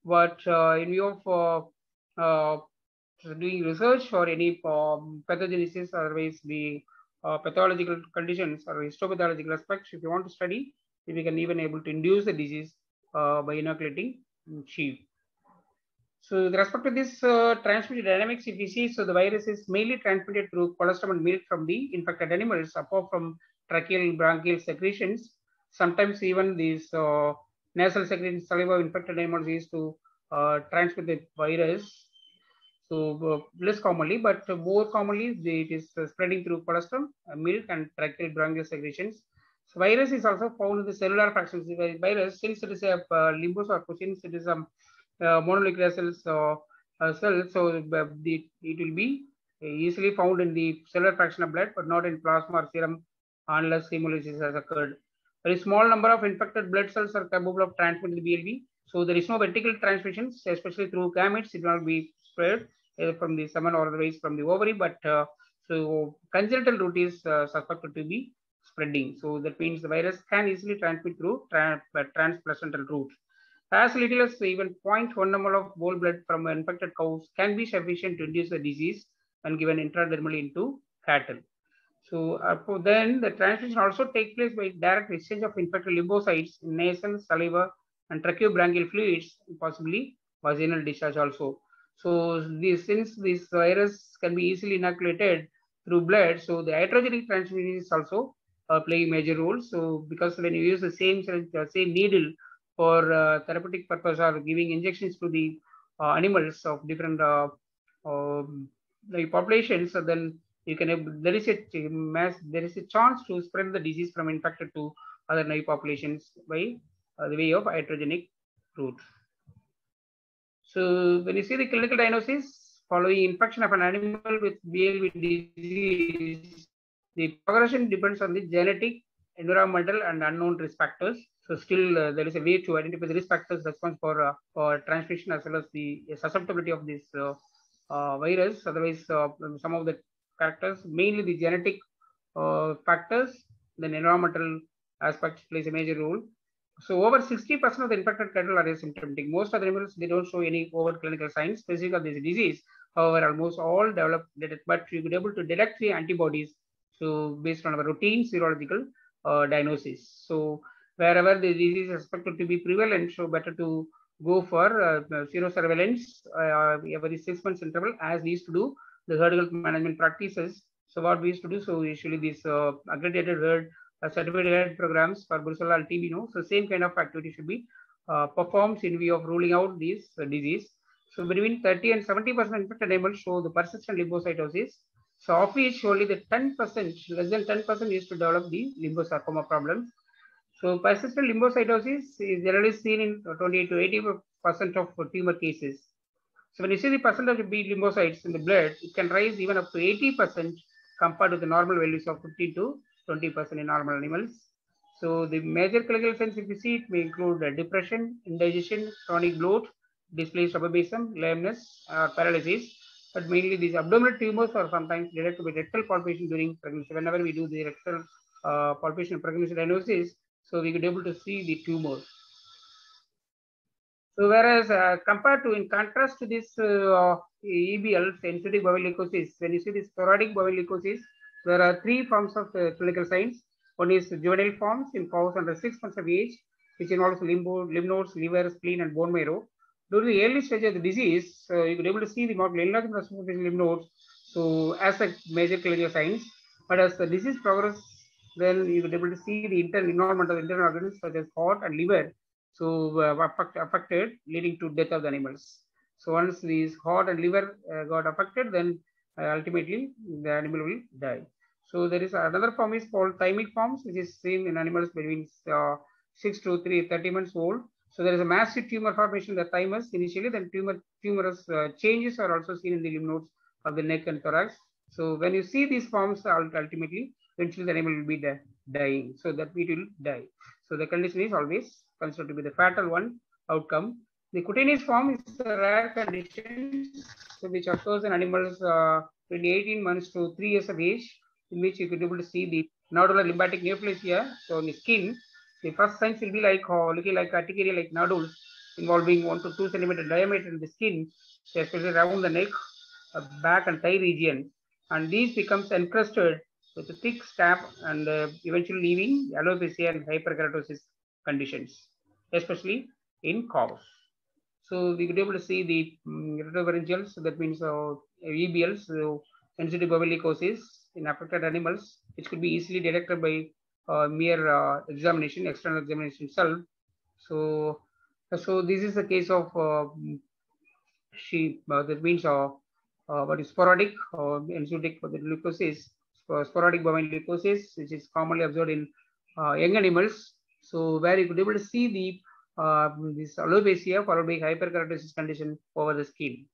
But uh, in view of uh, uh, doing research or any um, pathogenesis, otherwise the uh, pathological conditions or histopathological aspects, if you want to study, if we can even able to induce the disease uh, by inoculating sheep. So with respect to this uh, transmission dynamics, if you see, so the virus is mainly transmitted through colostrum and milk from the infected animals, apart from tracheal bronchial secretions. Sometimes even these uh, nasal secretions, saliva of infected animals used to uh, transmit the virus. So uh, less commonly, but uh, more commonly, it is uh, spreading through colostrum, uh, milk, and tracheal bronchial secretions. So virus is also found in the cellular fractions. The virus, since it is a uh, limbosorpus, since it is a uh, mononuclear cells uh, uh, cell, so uh, the, it will be easily found in the cellular fraction of blood, but not in plasma or serum unless hemolysis has occurred. Very small number of infected blood cells are capable of transmitting the B L V. So there is no vertical transmissions, especially through gametes. It will not be spread either from the semen or otherwise from the ovary. But uh, so congenital route is uh, suspected to be spreading. So that means the virus can easily transmit through trans transplacental route. As little as even zero point one milliliter of whole blood from infected cows can be sufficient to induce the disease when given intradermally into cattle. So uh, then the transmission also takes place by direct exchange of infected lymphocytes in nasal, saliva, and tracheobronchial fluids, possibly vaginal discharge also. So this, since this virus can be easily inoculated through blood, so the iatrogenic transmission is also uh, playing a major role. So because when you use the same uh, same needle for uh, therapeutic purpose or giving injections to the uh, animals of different uh, uh, like populations, so then you can there is a mass there is a chance to spread the disease from infected to other naive populations by uh, the way of iatrogenic route. So when you see the clinical diagnosis following infection of an animal with B L V disease, the progression depends on the genetic, environmental, and unknown risk factors. So still uh, there is a way to identify the risk factors responsible for uh, for transmission as well as the susceptibility of this uh, uh, virus. Otherwise, uh, some of the factors, mainly the genetic uh, factors, then environmental aspects plays a major role. So over sixty percent of the infected cattle are asymptomatic. Most of the animals, they don't show any overt clinical signs specific of this disease. However, almost all develop, but we could able to detect the antibodies. So based on our routine serological uh, diagnosis. So wherever the disease is expected to be prevalent, so better to go for uh, serosurveillance uh, every six months interval, as we used to do the herd health management practices. So what we used to do, so usually these uh, accredited herd uh, certified herd programs for Brucella and T B, no, so same kind of activity should be uh, performed in view of ruling out this uh, disease. So between thirty and seventy percent infected animals show the persistent lymphocytosis. So of which only the ten percent, less than ten percent used to develop the lymphosarcoma problems. So persistent lymphocytosis is generally seen in twenty to eighty percent of tumor cases. So when you see the percentage of B lymphocytes in the blood, it can rise even up to eighty percent compared to the normal values of fifteen to twenty percent in normal animals. So the major clinical signs, if you see, it may include uh, depression, indigestion, chronic bloat, displaced strabism, lameness, uh, paralysis. But mainly these abdominal tumors are sometimes detected with rectal palpation during pregnancy. Whenever we do the rectal uh, palpation pregnancy diagnosis, so we could able to see the tumors. So whereas uh, compared to, in contrast to this uh, E B L, enteric bovine leukosis, when you see this sporadic bovine leukosis, there are three forms of uh, clinical signs. One is juvenile forms in cows under six months of age, which involves lymph nodes, liver, spleen, and bone marrow. During the early stage of the disease, uh, you could able to see the model enlargement of lymph nodes, so as a major clinical signs. But as the disease progresses, then you could able to see the internal involvement of internal organs such as heart and liver, so uh, affect, affected, leading to death of the animals. So once these heart and liver uh, got affected, then uh, ultimately the animal will die. So there is another form is called thymic forms, which is seen in animals between uh, six to three, thirty months old. So there is a massive tumor formation in the thymus initially, then tumor tumorous uh, changes are also seen in the lymph nodes of the neck and thorax. So when you see these forms, ultimately, eventually the animal will be dying. So that it will die. So the condition is always considered to be the fatal one outcome. The cutaneous form is a rare condition, so which occurs in animals uh, between eighteen months to three years of age, in which you could be able to see the nodular lymphatic neoplasia. So on the skin, the first signs will be like uh, looking like urticaria, like nodules. involving one to two centimeter diameter in the skin, especially around the neck, uh, back and thigh region. And these becomes encrusted with a thick scab and uh, eventually leaving alopecia and hyperkeratosis conditions, especially in cows. So we could be able to see the um, retropharyngeals, that means uh, E B Ls, so sensitive bovilicosis in affected animals, which could be easily detected by uh, mere uh, examination, external examination itself. So, so this is the case of uh, sheep, uh, that means uh, uh, what is sporadic or enzymatic for the leukosis, sporadic bovine leukosis, which is commonly observed in uh, young animals. So where you could be able to see the uh, this alopecia followed by hyperkeratosis condition over the skin.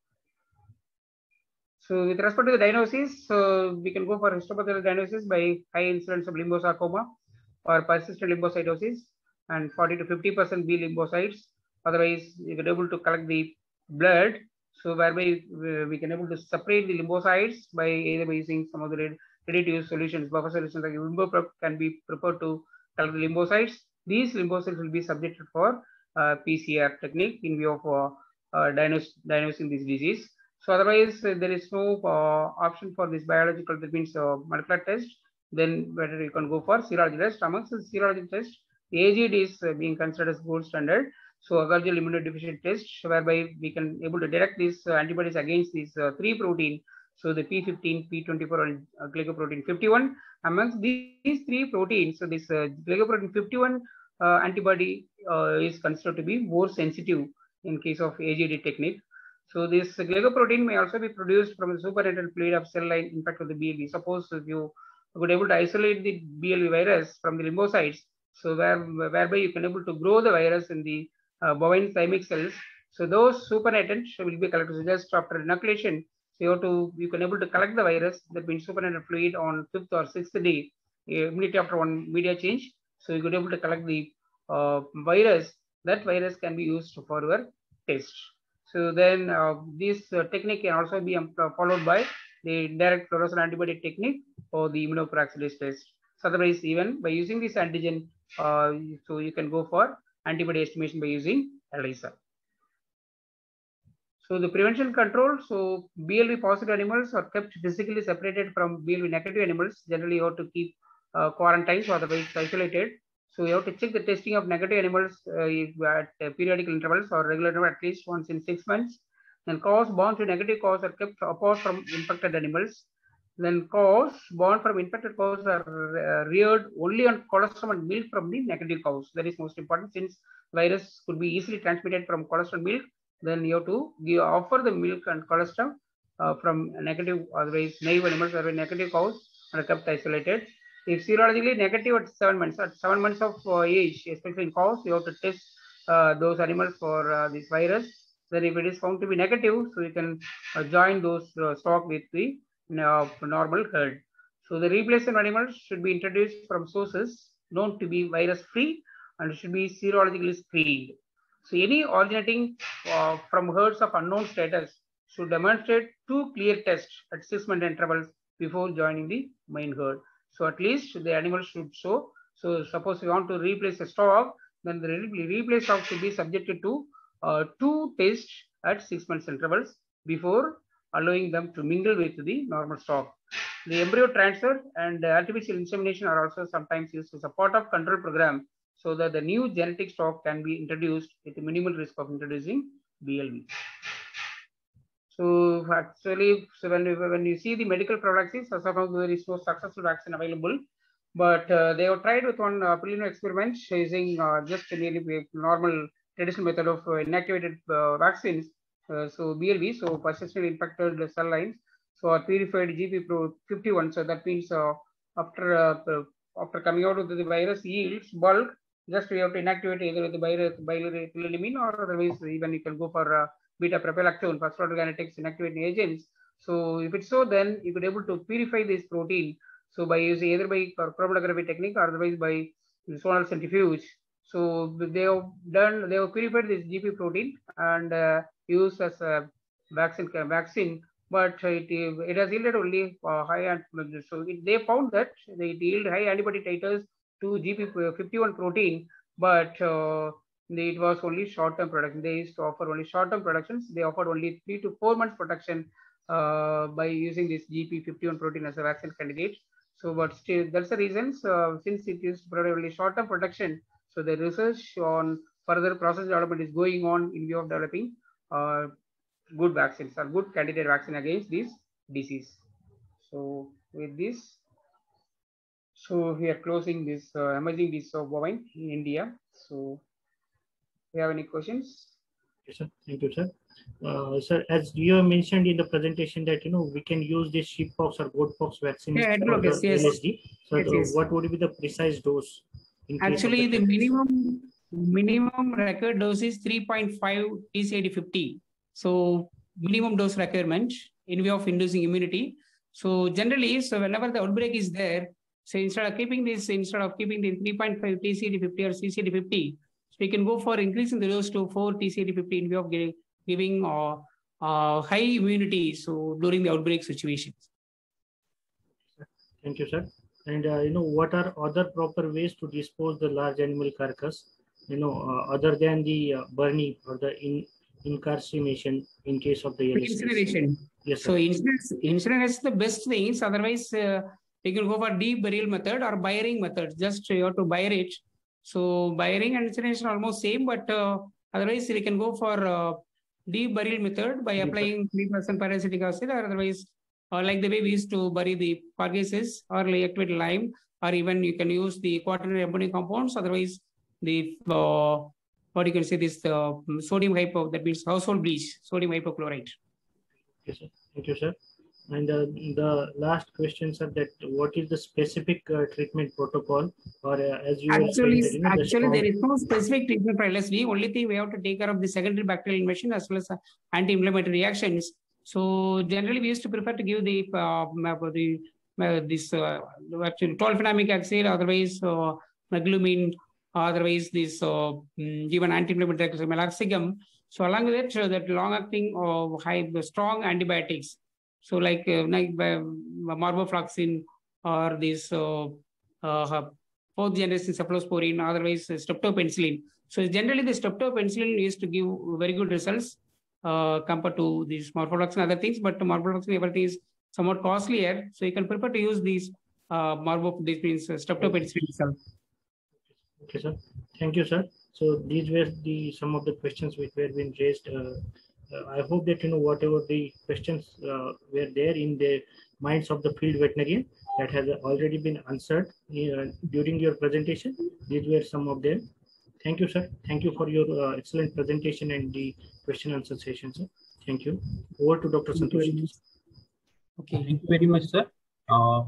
So with respect to the diagnosis, uh, we can go for histopathological diagnosis by high incidence of limbosarcoma or persistent lymphocytosis and forty to fifty percent B lymphocytes. Otherwise, you can able to collect the blood. So whereby we can able to separate the lymphocytes by either by using some of the ready-to-use solutions, buffer solutions like LimboPrep can be prepared to collect the lymphocytes. These lymphocytes will be subjected for uh, P C R technique in view of uh, uh, diagnose, diagnosing this disease. So otherwise, uh, there is no uh, option for this biological, that means uh, molecular test. Then whether you can go for serology test. Amongst the serology test, the A G D is uh, being considered as gold standard. So agargyl immunodeficient test, whereby we can able to detect these uh, antibodies against these uh, three protein. So the P fifteen, P twenty-four, and uh, glycoprotein fifty-one. Amongst these, these three proteins, so this uh, glycoprotein fifty-one uh, antibody uh, is considered to be more sensitive in case of A G D technique. So this glycoprotein may also be produced from the supernatant fluid of cell line impact of the B L V. Suppose if you would able to isolate the B L V virus from the lymphocytes, so where, whereby you can able to grow the virus in the uh, bovine thymic cells. So those supernatant will be collected. So just after inoculation, so you have to you can able to collect the virus, that means supernatant fluid, on fifth or sixth day, immediately after one media change. So you could able to collect the uh, virus. That virus can be used for your test. So then uh, this uh, technique can also be um, followed by the direct fluorescent antibody technique or the immunoperoxidase test. So otherwise, even by using this antigen, uh, so you can go for antibody estimation by using ELISA. So the prevention control, so B L V positive animals are kept physically separated from B L V negative animals. Generally, you have to keep uh, quarantine, so otherwise isolated. So you have to check the testing of negative animals uh, at uh, periodical intervals or regular interval, at least once in six months. Then cows born to negative cows are kept apart from infected animals. Then cows born from infected cows are uh, reared only on colostrum and milk from the negative cows. That is most important, since virus could be easily transmitted from colostrum milk. Then you have to give, offer the milk and colostrum uh, from negative, otherwise naive animals or negative cows are kept isolated. If serologically negative at seven months, at seven months of uh, age, especially in cows, you have to test uh, those animals for uh, this virus. Then if it is found to be negative, so you can uh, join those uh, stock with the uh, normal herd. So the replacement animals should be introduced from sources known to be virus free and should be serologically screened. So any originating uh, from herds of unknown status should demonstrate two clear tests at six month intervals before joining the main herd. So at least the animal should show. So suppose we want to replace a stock, then the replaced stock should be subjected to uh, two tests at six months intervals before allowing them to mingle with the normal stock. The embryo transfer and artificial insemination are also sometimes used as a part of control program, so that the new genetic stock can be introduced with a minimal risk of introducing B L V. So actually, so when, when you see the medical prophylaxis, as of now there is no successful vaccine available, but uh, they have tried with one uh, preliminary experiment using uh, just a nearly normal traditional method of uh, inactivated uh, vaccines. Uh, so B L V, so persistently infected cell lines, so are purified G P Pro fifty-one. So that means uh, after uh, after coming out of the virus yields bulk, just we have to inactivate either with the biluramine or otherwise even you can go for uh, beta prophylactone, phosphatidylganetics inactivating agents. So if it's so, then you could able to purify this protein. So by using either by chromatography technique or otherwise by zonal centrifuge. So they have done, they have purified this G P protein and uh, used as a vaccine, vaccine, but it, it has yielded only uh, high. So it, they found that they yield high antibody titers to G P fifty-one protein, but uh, they, it was only short-term production. They used to offer only short-term productions. They offered only three to four months protection uh, by using this G P fifty-one protein as a vaccine candidate. So, but still, that's the reason. So, since it is only short-term protection, so the research on further process development is going on in view of developing uh, good vaccines or good candidate vaccine against this disease. So, with this, so we are closing this uh, emerging disease of bovine in India. So, do you have any questions? Yes, sir. Thank you, sir. Uh, sir, as you have mentioned in the presentation that you know we can use this sheeppox or goatpox vaccine Yeah, for the yes. L S D. So, yes, uh, yes. what would be the precise dose? In case Actually, of the, the minimum minimum record dose is three point five T C A D fifty. So, minimum dose requirement in view of inducing immunity. So, generally, so whenever the outbreak is there, so instead of keeping this, instead of keeping the three point five T C A D fifty or C C A D fifty, so we can go for increasing the dose to four T C A D fifty in view of giving, giving uh, uh, high immunity. So, during the outbreak situations. Thank you, sir. And uh, you know, what are other proper ways to dispose the large animal carcass? You know, uh, other than the uh, burning or the in, incarceration in case of the L S D. Incineration. Yes, sir. So incineration, incineration is the best things. Otherwise, uh, you can go for deep burial method or burying method. Just you have to bury it. So burying and incineration are almost same, but uh, otherwise you can go for uh, deep burial method by applying three percent parasitic acid, or otherwise uh, like the way we used to bury the carcasses, or like activate lime, or even you can use the quaternary ammonium compounds. Otherwise, the uh, what you can say this uh, sodium hypo, that means household bleach, sodium hypochlorite. Yes, sir. Thank you, sir. And uh, the last question, sir, that what is the specific uh, treatment protocol, or uh, as you actually, that, you know, actually the there is no specific treatment for L S D. Only thing we have to take care of the secondary bacterial invasion as well as uh, anti-inflammatory reactions. So generally, we used to prefer to give the uh, the uh, this uh, actually tolfenamic acid, otherwise uh, meglumine, otherwise this uh, given anti-inflammatory meloxicam. So along with it, uh, that long-acting or uh, high strong antibiotics. So like uh, like uh, marbofloxacin or this uh, uh, fourth generation cephalosporin, otherwise uh, streptopenicillin. So generally, the streptopenicillin used to give very good results uh, compared to these morphofloxacin and other things. But morphofloxacin, everything is somewhat costlier. So you can prefer to use these uh, marbo. This means uh, streptopenicillin itself. Okay, sir. Thank you, sir. So these were the some of the questions which were being raised. Uh, uh, I hope that you know whatever the questions uh, were there in the minds of the field veterinarian that has already been answered uh, during your presentation. These were some of them. Thank you, sir. Thank you for your uh, excellent presentation and the question answer session, sir. Thank you. Over to Doctor Santosh. Okay. Thank you very much, sir. Uh,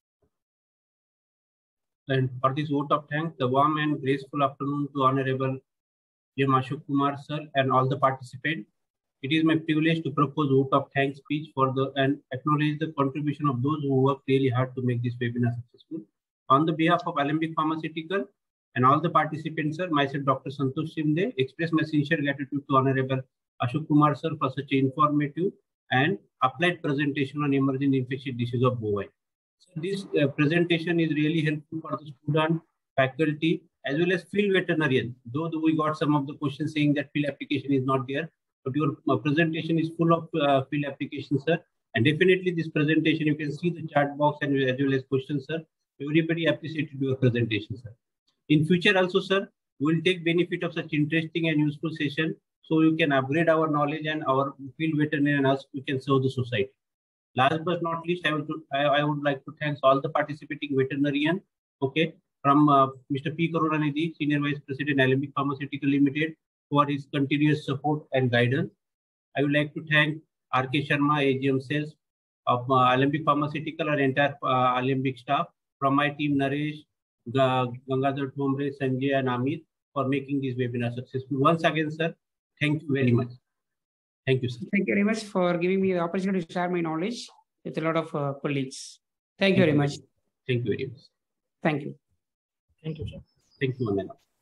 and for this vote of thanks, the warm and graceful afternoon to Honorable J. Ashok Kumar, sir, and all the participants. It is my privilege to propose vote of thanks speech for the and acknowledge the contribution of those who worked really hard to make this webinar successful. On the behalf of Alembic Pharmaceutical and all the participants, sir, myself, Doctor Santosh Shinde, express my sincere gratitude to Honorable Ashok Kumar, sir, for such an informative and applied presentation on emerging infectious disease of bovine. So this uh, presentation is really helpful for the student, faculty, as well as field veterinarian. Though we got some of the questions saying that field application is not there, but your uh, presentation is full of uh, field applications, sir. And definitely this presentation, you can see the chat box and as well as questions, sir. Everybody appreciated your presentation, sir. In future also, sir, we will take benefit of such interesting and useful session so you can upgrade our knowledge and our field veterinarian and us, we can serve the society. Last but not least, I would, I, I would like to thank all the participating veterinarian, okay, from uh, Mister P. Karunanidhi, Senior Vice President, Alembic Pharmaceutical Limited, for his continuous support and guidance. I would like to thank R K Sharma, A G M Sales of uh, Alembic Pharmaceutical and entire uh, Alembic staff. From my team, Naresh, Gangadhar Thomre, Sanjay, and Amit, for making this webinar successful. Once again, sir, thank you very much. Thank you, sir. Thank you very much for giving me the opportunity to share my knowledge with a lot of uh, colleagues. Thank you very much. Thank you very much. Thank you. Thank you, sir. Thank you, Manana.